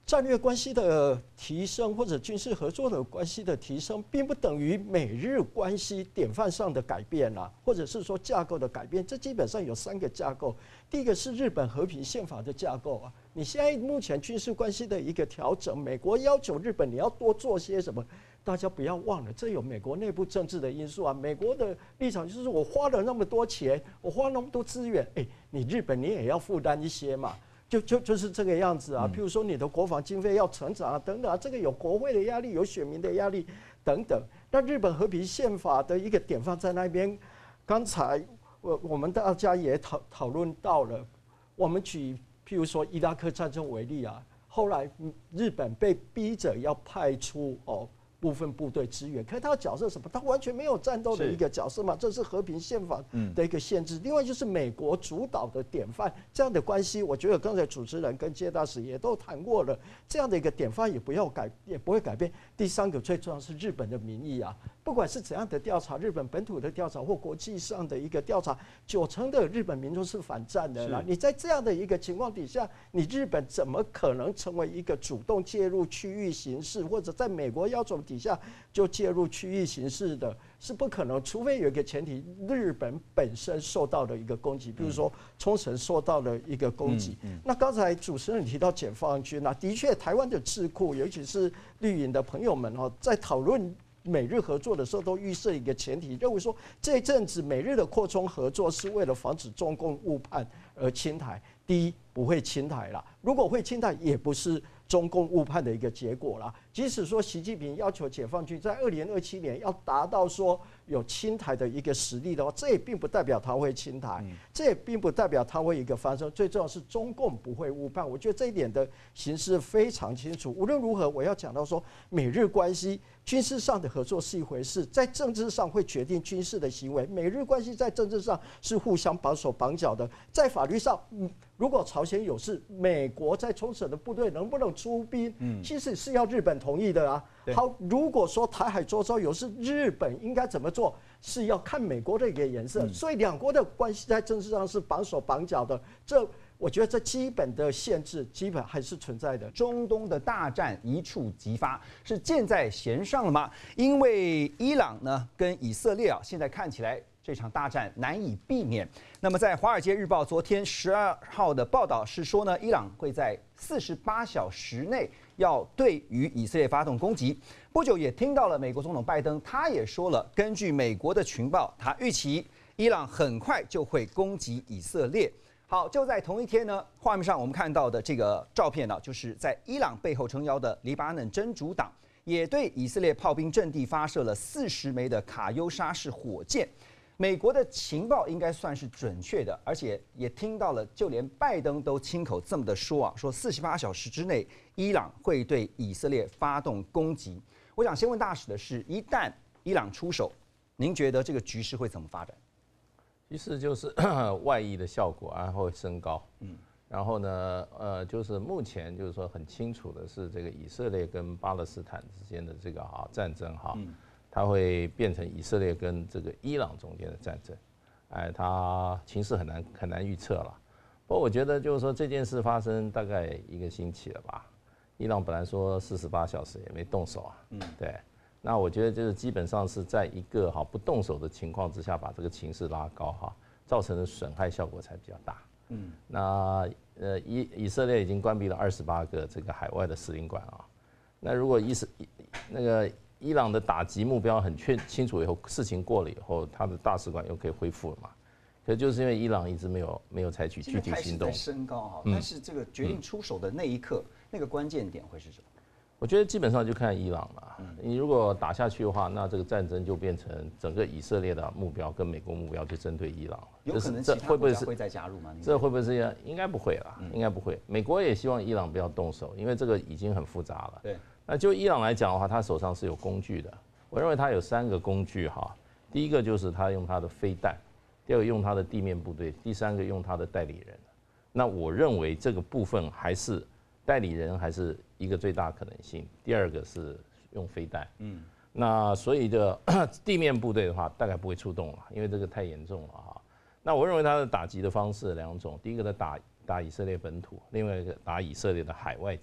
战略关系的提升或者军事合作的关系的提升，并不等于美日关系典范上的改变啊，或者是说架构的改变。这基本上有3个架构。第一个是日本和平宪法的架构啊，你现在目前军事关系的一个调整，美国要求日本你要多做些什么，大家不要忘了，这有美国内部政治的因素啊。美国的立场就是我花了那么多钱，我花那么多资源，你日本你也要负担一些嘛。就是这个样子啊，譬如说你的国防经费要成长啊，等等啊，这个有国会的压力，有选民的压力等等。那日本和平宪法的一个典范在那边，刚才我们大家也讨论到了，我们举譬如说伊拉克战争为例啊，后来日本被逼着要派出部分部队支援，可是他的角色什么？他完全没有战斗的一个角色嘛，这是和平宪法的一个限制。另外就是美国主导的典范这样的关系，我觉得刚才主持人跟介大使也都谈过了，这样的一个典范也不会改变。第3个最重要是日本的民意啊，不管是怎样的调查，日本本土的调查或国际上的一个调查，90%的日本民众是反战的啦。你在这样的一个情况底下，你日本怎么可能成为一个主动介入区域形势，或者在美国要求底下就介入区域形势的，是不可能，除非有一个前提，日本本身受到了一个攻击，比如说冲绳受到了一个攻击。那刚才主持人提到解放军啊，的确台湾的智库，尤其是绿营的朋友们在讨论美日合作的时候，都预设一个前提，认为说这一阵子美日的扩充合作是为了防止中共误判而侵台。第一，不会侵台啦，如果会侵台，也不是中共误判的一个结果啦。即使说习近平要求解放军在2027年要达到说有侵台的一个实力的话，这也并不代表他会侵台，这也并不代表他会一个发生。最重要是中共不会误判，我觉得这一点的形势非常清楚。无论如何，我要讲到说，美日关系军事上的合作是一回事，在政治上会决定军事的行为。美日关系在政治上是互相绑手绑脚的，在法律上，如果朝鲜有事，美国在冲绳的部队能不能出兵，其实是要日本同意的啊。好，如果说台海周遭有事，日本应该怎么做，是要看美国的一个颜色。所以两国的关系在政治上是绑手绑脚的，我觉得这基本的限制基本还是存在的。 中东的大战一触即发，是箭在弦上了吗？因为伊朗呢跟以色列现在看起来这场大战难以避免。那么在《华尔街日报》昨天12号的报道是说呢，伊朗会在48小时内要对于以色列发动攻击。不久也听到了美国总统拜登，他也说了，根据美国的情报，他预期伊朗很快就会攻击以色列。好，就在同一天呢，画面上我们看到的这个照片呢，就是在伊朗背后撑腰的黎巴嫩真主党也对以色列炮兵阵地发射了40枚的卡优莎式火箭。美国的情报应该算是准确的，而且也听到了，就连拜登都亲口这么的说说48小时之内，伊朗会对以色列发动攻击。我想先问大使的是，一旦伊朗出手，您觉得这个局势会怎么发展？ 其实就是外溢的效果会升高，然后呢，就是目前就是说很清楚的是，这个以色列跟巴勒斯坦之间的这个战争它会变成以色列跟这个伊朗中间的战争，它情势很难预测了。不过我觉得就是说这件事发生大概1个星期了吧，伊朗本来说48小时也没动手对。那我觉得就是基本上是在一个不动手的情况之下，把这个情势拉高造成的损害效果才比较大。那以色列已经关闭了28个这个海外的使领馆那如果伊朗的打击目标很清楚以后，事情过了以后，他的大使馆又可以恢复了嘛？可就是因为伊朗一直没有采取具体行动， 升高但是这个决定出手的那一刻，那个关键点会是什么？ 我觉得基本上就看伊朗了。你如果打下去的话，那这个战争就变成整个以色列的目标跟美国目标就针对伊朗了。 有可能其他国家会再加入吗？ 这会不会是这样？应该不会啦，应该不会。美国也希望伊朗不要动手，因为这个已经很复杂了。 对。 那就伊朗来讲的话，他手上是有工具的。我认为他有3个工具第一个就是他用他的飞弹，第二个用他的地面部队，第3个用他的代理人。那我认为这个部分还是代理人还是一个最大可能性，第2个是用飞弹。那所以的地面部队的话，大概不会出动了，因为这个太严重了那我认为他的打击的方式2种，第一个在打以色列本土，另外一个打以色列的海外基地。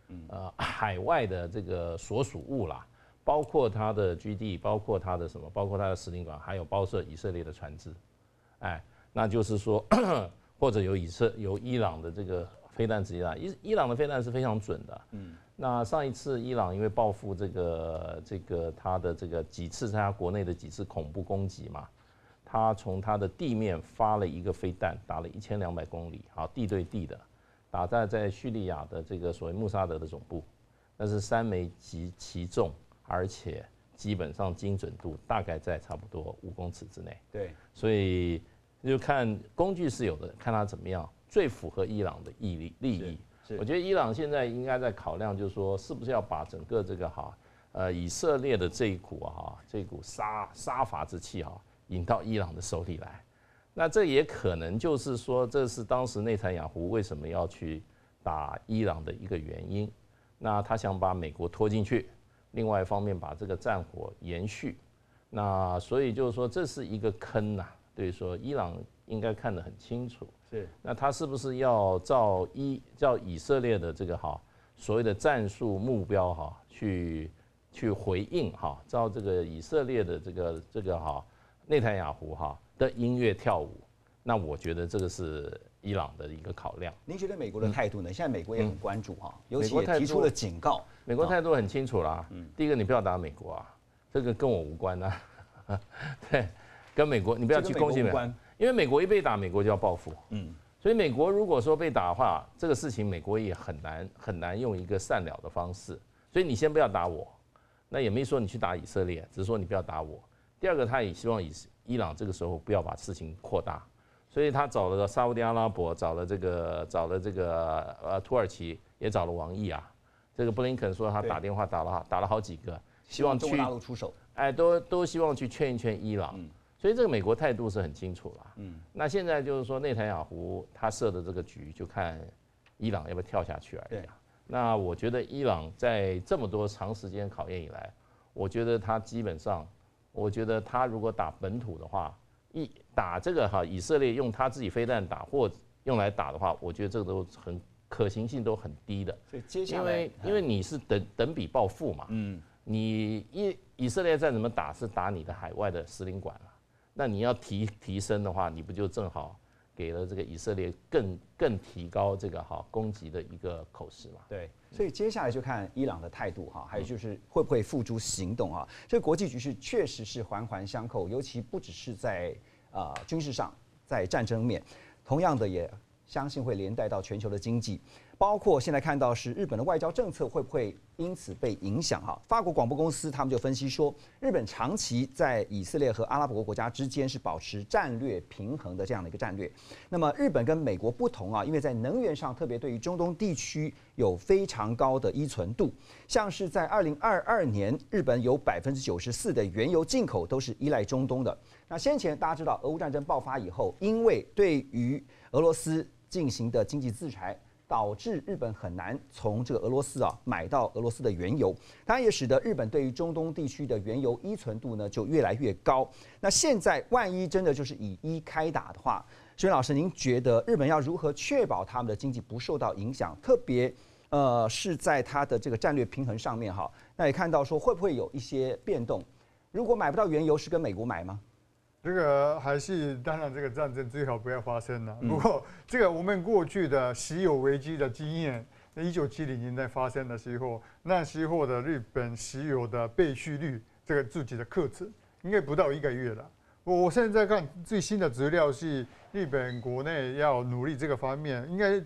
海外的这个所属物啦，包括它的基地，包括它的什么，包括它的司令馆，还有包括以色列的船只，哎，那就是说，或者有伊朗的这个飞弹直接打，伊朗的飞弹是非常准的。那上一次伊朗因为报复这个他的这个几次在他国内的几次恐怖攻击嘛，他从他的地面发了一个飞弹，打了1200公里，好，地对地的，打在叙利亚的这个所谓穆萨德的总部，那是3枚击中，而且基本上精准度大概在差不多5公尺之内。 对， 所以就看工具是有的，看它怎么样最符合伊朗的利益。我觉得伊朗现在应该在考量，就是说是不是要把整个这个以色列的这一股杀伐之气引到伊朗的手里来。那这也可能就是说，这是当时内塔尼亚胡为什么要去打伊朗的一个原因。那他想把美国拖进去，另外一方面把这个战火延续。那所以就是说，这是一个坑呐。对，说伊朗应该看得很清楚。 是， 那他是不是要照以色列的这个所谓的战术目标去回应照这个以色列的这个内塔尼亚胡的音乐跳舞？那我觉得这个是伊朗的一个考量。 您觉得美国的态度呢？现在美国也很关注尤其也提出了警告。 美国态度很清楚啦。第一个，你不要打美国啊，这个跟我无关啊。对，跟美国你不要去攻击美国，因为美国一被打，美国就要报复。所以美国如果说被打的话，这个事情美国也很难用一个善了的方式。所以你先不要打我，那也没说你去打以色列，只是说你不要打我。第二个，他也希望伊朗这个时候不要把事情扩大，所以他找了沙烏地阿拉伯，找了这个土耳其，也找了王毅啊。这个布林肯说他打电话打了好几个，希望中国大陆出手， 哎，都希望去劝一劝伊朗。所以这个美国态度是很清楚啦。那现在就是说内塔尼亚胡他设的这个局，就看伊朗要不要跳下去而已啊。那我觉得伊朗在这么多长时间考验以来，我觉得他基本上，我觉得他如果打本土的话，打这个以色列用他自己飞弹打或用来打的话，我觉得这个都很可行性都很低的。 所以接下来， 因为你是等比报复嘛，你以色列再怎么打是打你的海外的司令馆了。那你要提升的话，你不就正好给了这个以色列更提高这个攻击的一个口实嘛？ 对，所以接下来就看伊朗的态度还有就是会不会付诸行动这个国际局势确实是环环相扣，尤其不只是在军事上，在战争面，同样的也相信会连带到全球的经济。包括现在看到是日本的外交政策会不会因此被影响法国广播公司他们就分析说，日本长期在以色列和阿拉伯国家之间是保持战略平衡的这样的一个战略。那么日本跟美国不同因为在能源上，特别对于中东地区有非常高的依存度，像是在2022年，日本有94%的原油进口都是依赖中东的。那先前大家知道，俄乌战争爆发以后，因为对于俄罗斯进行的经济制裁，导致日本很难从这个俄罗斯买到俄罗斯的原油，当然也使得日本对于中东地区的原油依存度呢就越来越高。那现在万一真的就是以一开打的话，施老师，您觉得日本要如何确保他们的经济不受到影响？特别是在它的这个战略平衡上面那也看到说会不会有一些变动？如果买不到原油，是跟美国买吗？ 这个还是当然，这个战争最好不要发生了。不过，这个我们过去的石油危机的经验，1970年代发生的时候，那时候的日本石油的备蓄率，这个自己的克制，应该不到1个月了。我现在看最新的资料是，日本国内要努力这个方面，应该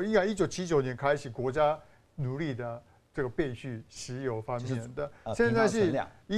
1979年开始，国家努力的。这个备蓄石油方面的，现在是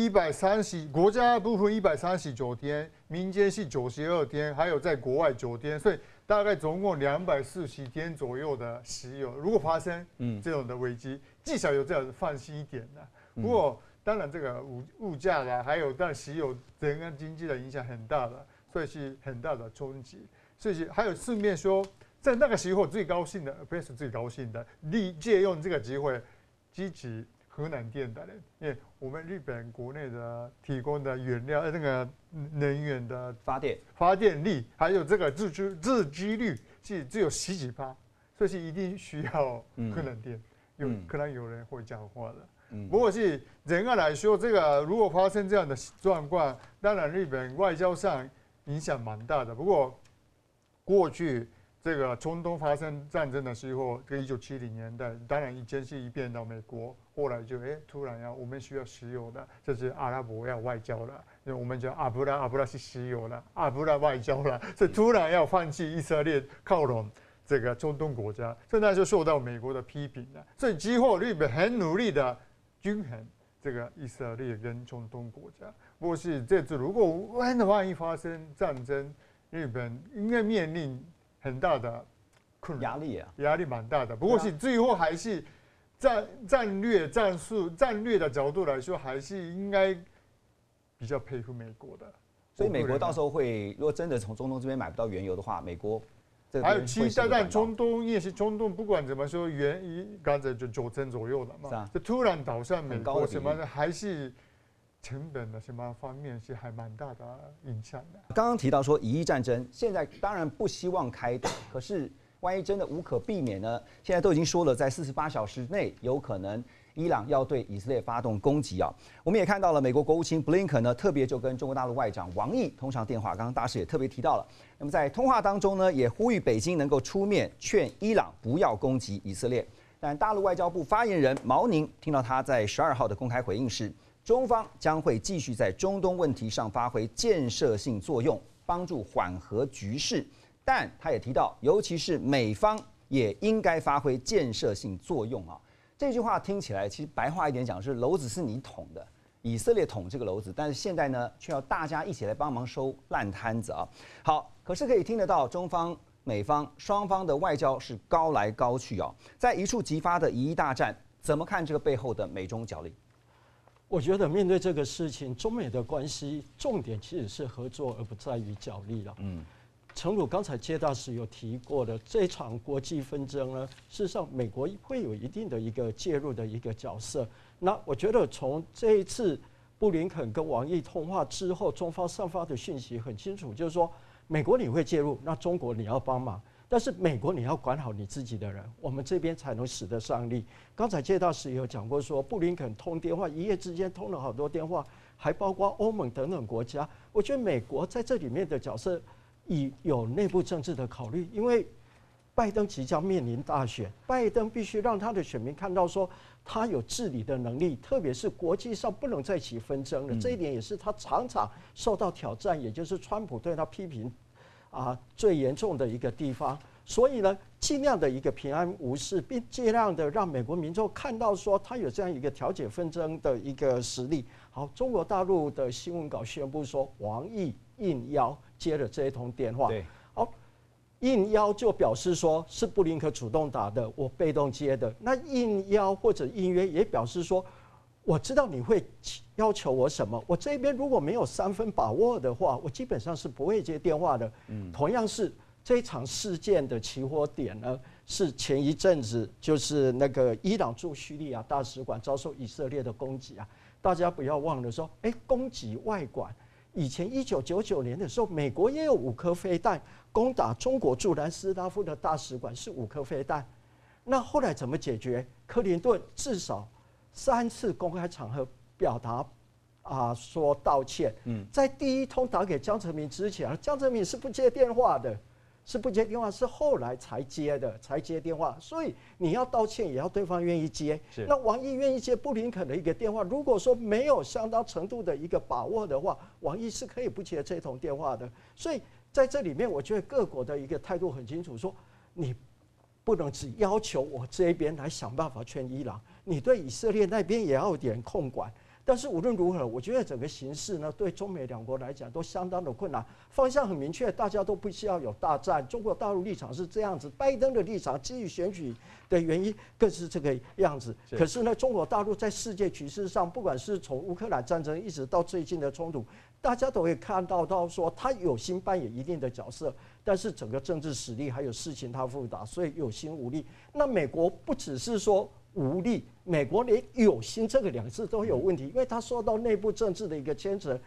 130，国家部分139天，民间是92天，还有在国外9天，所以大概总共240天左右的石油。如果发生这种的危机，至少有这样放心一点的。不过当然这个物价啦，还有但石油整个经济的影响很大的，所以是很大的冲击。所以还有顺便说，在那个时候最高兴的，不是最高兴的，借用这个机会。支持核能电的人，因为我们日本国内的提供的原料那个能源的发电力，还有这个自给率是只有10几%，所以是一定需要核能电。 可能有人会讲话的。不过是整个来说，这个如果发生这样的状况，当然日本外交上影响蛮大的。不过过去这个中东发生战争的时候，这个1970年代，当然以前是移变到美国，后来就突然我们需要石油的，这是阿拉伯要外交了，因为我们叫阿布拉是石油了，阿布拉外交了，所以突然要放弃以色列靠拢这个中东国家，所以那就受到美国的批评了。所以之后日本很努力的均衡这个以色列跟中东国家。不过是这次如果万一发生战争，日本应该面临很大的困难压力蛮大的。不过是最后还是战略的角度来说，还是应该比较佩服美国的。 所以美国到时候会，如果真的从中东这边买不到原油的话，美国还有但中东也是中东，不管怎么说，刚才就90%左右了嘛，就突然倒向美国什么的，还是成本的什么方面是还蛮大的影响的。 刚刚提到说以伊战争，现在当然不希望开打，可是万一真的无可避免呢？现在都已经说了，在48小时内有可能伊朗要对以色列发动攻击啊。我们也看到了，美国国务卿布林肯呢，特别就跟中国大陆外长王毅通上电话，刚刚大使也特别提到了。那么在通话当中呢，也呼吁北京能够出面劝伊朗不要攻击以色列。但大陆外交部发言人毛宁听到他在12号的公开回应是，中方将会继续在中东问题上发挥建设性作用，帮助缓和局势。但他也提到，尤其是美方也应该发挥建设性作用啊。这句话听起来，其实白话一点讲是篓子是你捅的，以色列捅这个篓子，但是现在呢，却要大家一起来帮忙收烂摊子啊。好，可是可以听得到中方、美方双方的外交是高来高去啊，在一触即发的以伊大战，怎么看这个背后的美中角力？ 我觉得面对这个事情，中美的关系重点其实是合作，而不在于角力了。诚如刚才接大使有提过的，这场国际纷争呢，事实上美国会有一定的一个介入的一个角色。那我觉得从这一次布林肯跟王毅通话之后，中方散发的讯息很清楚，就是说美国你会介入，那中国你要帮忙，但是美国你要管好你自己的人，我们这边才能使得上力。刚才接大使也有讲过说，布林肯通电话一夜之间通了好多电话，还包括欧盟等等国家。我觉得美国在这里面的角色有内部政治的考虑，因为拜登即将面临大选，拜登必须让他的选民看到说他有治理的能力，特别是国际上不能再起纷争了。这一点也是他常常受到挑战，也就是川普对他批评最严重的一个地方。所以呢，尽量的一个平安无事，并尽量的让美国民众看到说他有这样一个调解纷争的一个实力。好，中国大陆的新闻稿宣布说，王毅应邀接了这一通电话。 对， 好，应邀就表示说是布林肯主动打的，我被动接的。那应邀或者应约也表示说，我知道你会要求我什么，我这边如果没有3分把握的话，我基本上是不会接电话的。同样是这一场事件的起火点呢，是前一阵子就是那个伊朗驻叙利亚大使馆遭受以色列的攻击啊，大家不要忘了说，攻击外馆。以前1999年的时候，美国也有5颗飞弹攻打中国驻南斯拉夫的大使馆，是5颗飞弹。那后来怎么解决？克林顿至少3次公开场合表达说道歉。在第一通打给江泽民之前，江泽民是不接电话的，是后来才接电话。所以你要道歉，也要对方愿意接。那王毅愿意接布林肯的一个电话，如果说没有相当程度的一个把握的话，王毅是可以不接这通电话的。所以在这里面，我觉得各国的一个态度很清楚，说你不能只要求我这边来想办法劝伊朗，你对以色列那边也要有点控管。但是无论如何，我觉得整个形势呢，对中美两国来讲都相当的困难。方向很明确，大家都不需要有大战。中国大陆立场是这样子，拜登的立场基于选举的原因更是这个样子。可是呢，中国大陆在世界局势上，不管是从乌克兰战争一直到最近的冲突，大家都会看到说他有心扮演一定的角色，但是整个政治实力还有事情它复杂，所以有心无力。那美国不只是说无力，美国连有心这个2个字都有问题，因为他受到内部政治的一个牵扯，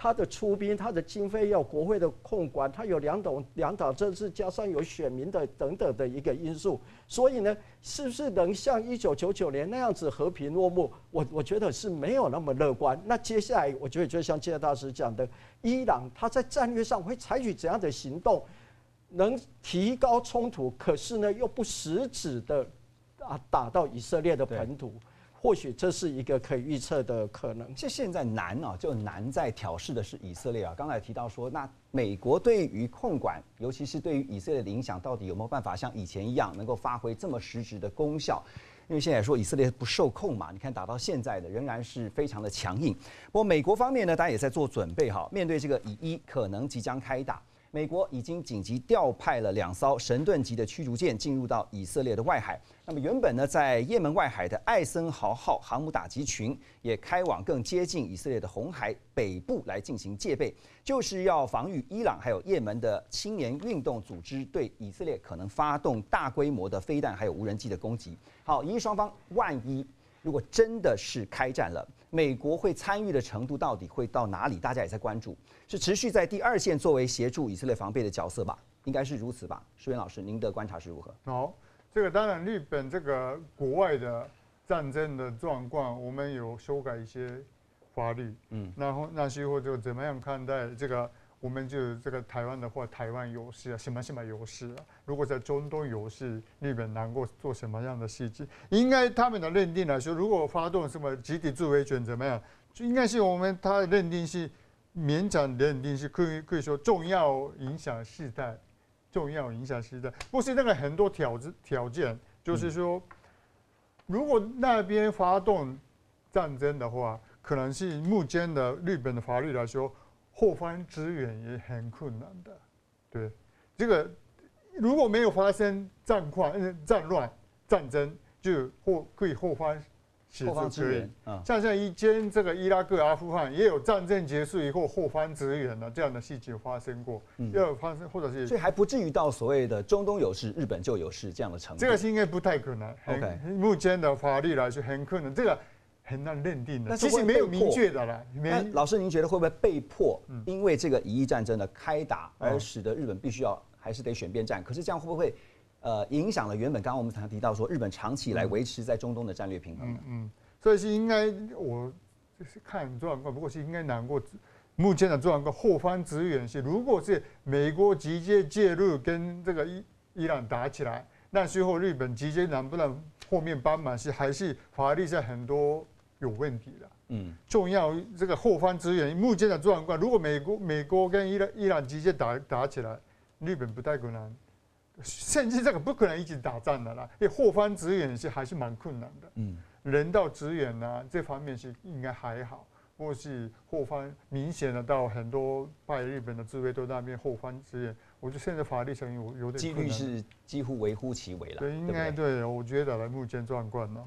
他的出兵，他的经费要国会的控管，他有两党政治，加上有选民的等等的一个因素，所以呢，是不是能像1999年那样子和平落幕？我觉得是没有那么乐观。那接下来，我觉得就像介大使讲的，伊朗他在战略上会采取怎样的行动，能提高冲突，可是呢又不实质的打到以色列的本土。或许这是一个可以预测的可能。 现在难啊，就难在挑事的是以色列啊。刚才提到说，那美国对于控管，尤其是对于以色列的影响，到底有没有办法像以前一样，能够发挥这么实质的功效？因为现在说以色列不受控嘛，你看打到现在的仍然是非常的强硬。不过美国方面呢，大家也在做准备哈，面对这个以伊可能即将开打。美国已经紧急调派了2艘神盾级的驱逐舰进入到以色列的外海。那么原本呢，在也门外海的艾森豪号航母打击群也开往更接近以色列的红海北部来进行戒备，就是要防御伊朗还有也门的青年运动组织对以色列可能发动大规模的飞弹还有无人机的攻击。好，以伊双方万一如果真的是开战了，美国会参与的程度到底会到哪里？大家也在关注，是持续在第2线作为协助以色列防备的角色吧？应该是如此吧？施源老师，您的观察是如何？ 好，这个当然，日本这个国外的战争的状况，我们有修改一些法律，然后那时候就怎么样看待这个？我们就这个台湾的话，台湾有事啊，什么有事啊？如果在中东有事，日本能够做什么样的事情？应该他们的认定来说，如果发动什么集体自卫权怎么样，就应该是他的认定是勉强认定是可以说重要影响事态，不是那个很多条件，就是说，如果那边发动战争的话，可能是目前的日本的法律来说。后方支援也很困难的，对，这个如果没有发生战乱、战争，就可以后方协助支援。像以前这个伊拉克、阿富汗也有战争结束以后后方支援的这样的事情发生过，要发生或者是， 所以还不至于到所谓的中东有事、日本就有事这样的程度。 这个是应该不太可能。OK， 目前的法律来说很困难，这个。很难认定的，其实没有明确的啦。 那老师，您觉得会不会被迫因为这个以伊战争的开打，而使得日本必须要还是得选边站？可是这样会不会影响了原本刚刚我们提到说日本长期以来维持在中东的战略平衡呢？ 所以是应该我就是看状况，不过是应该难过目前的状况，后方支援是如果是美国直接介入跟这个伊朗打起来，那时候日本直接能不能后面帮忙是还是法律上很多。有问题的，重要这个后方支援，目前的状况，如果美国跟伊朗直接打起来，日本不太可能，甚至这个不可能一直打仗的啦，因为后方支援是还是蛮困难的，人道支援啊这方面是应该还好，或是后方明显的到很多派日本的自卫队那边后方支援，我觉得现在法律上有点几率是几乎微乎其微了， 对，应该对，我觉得目前状况呢。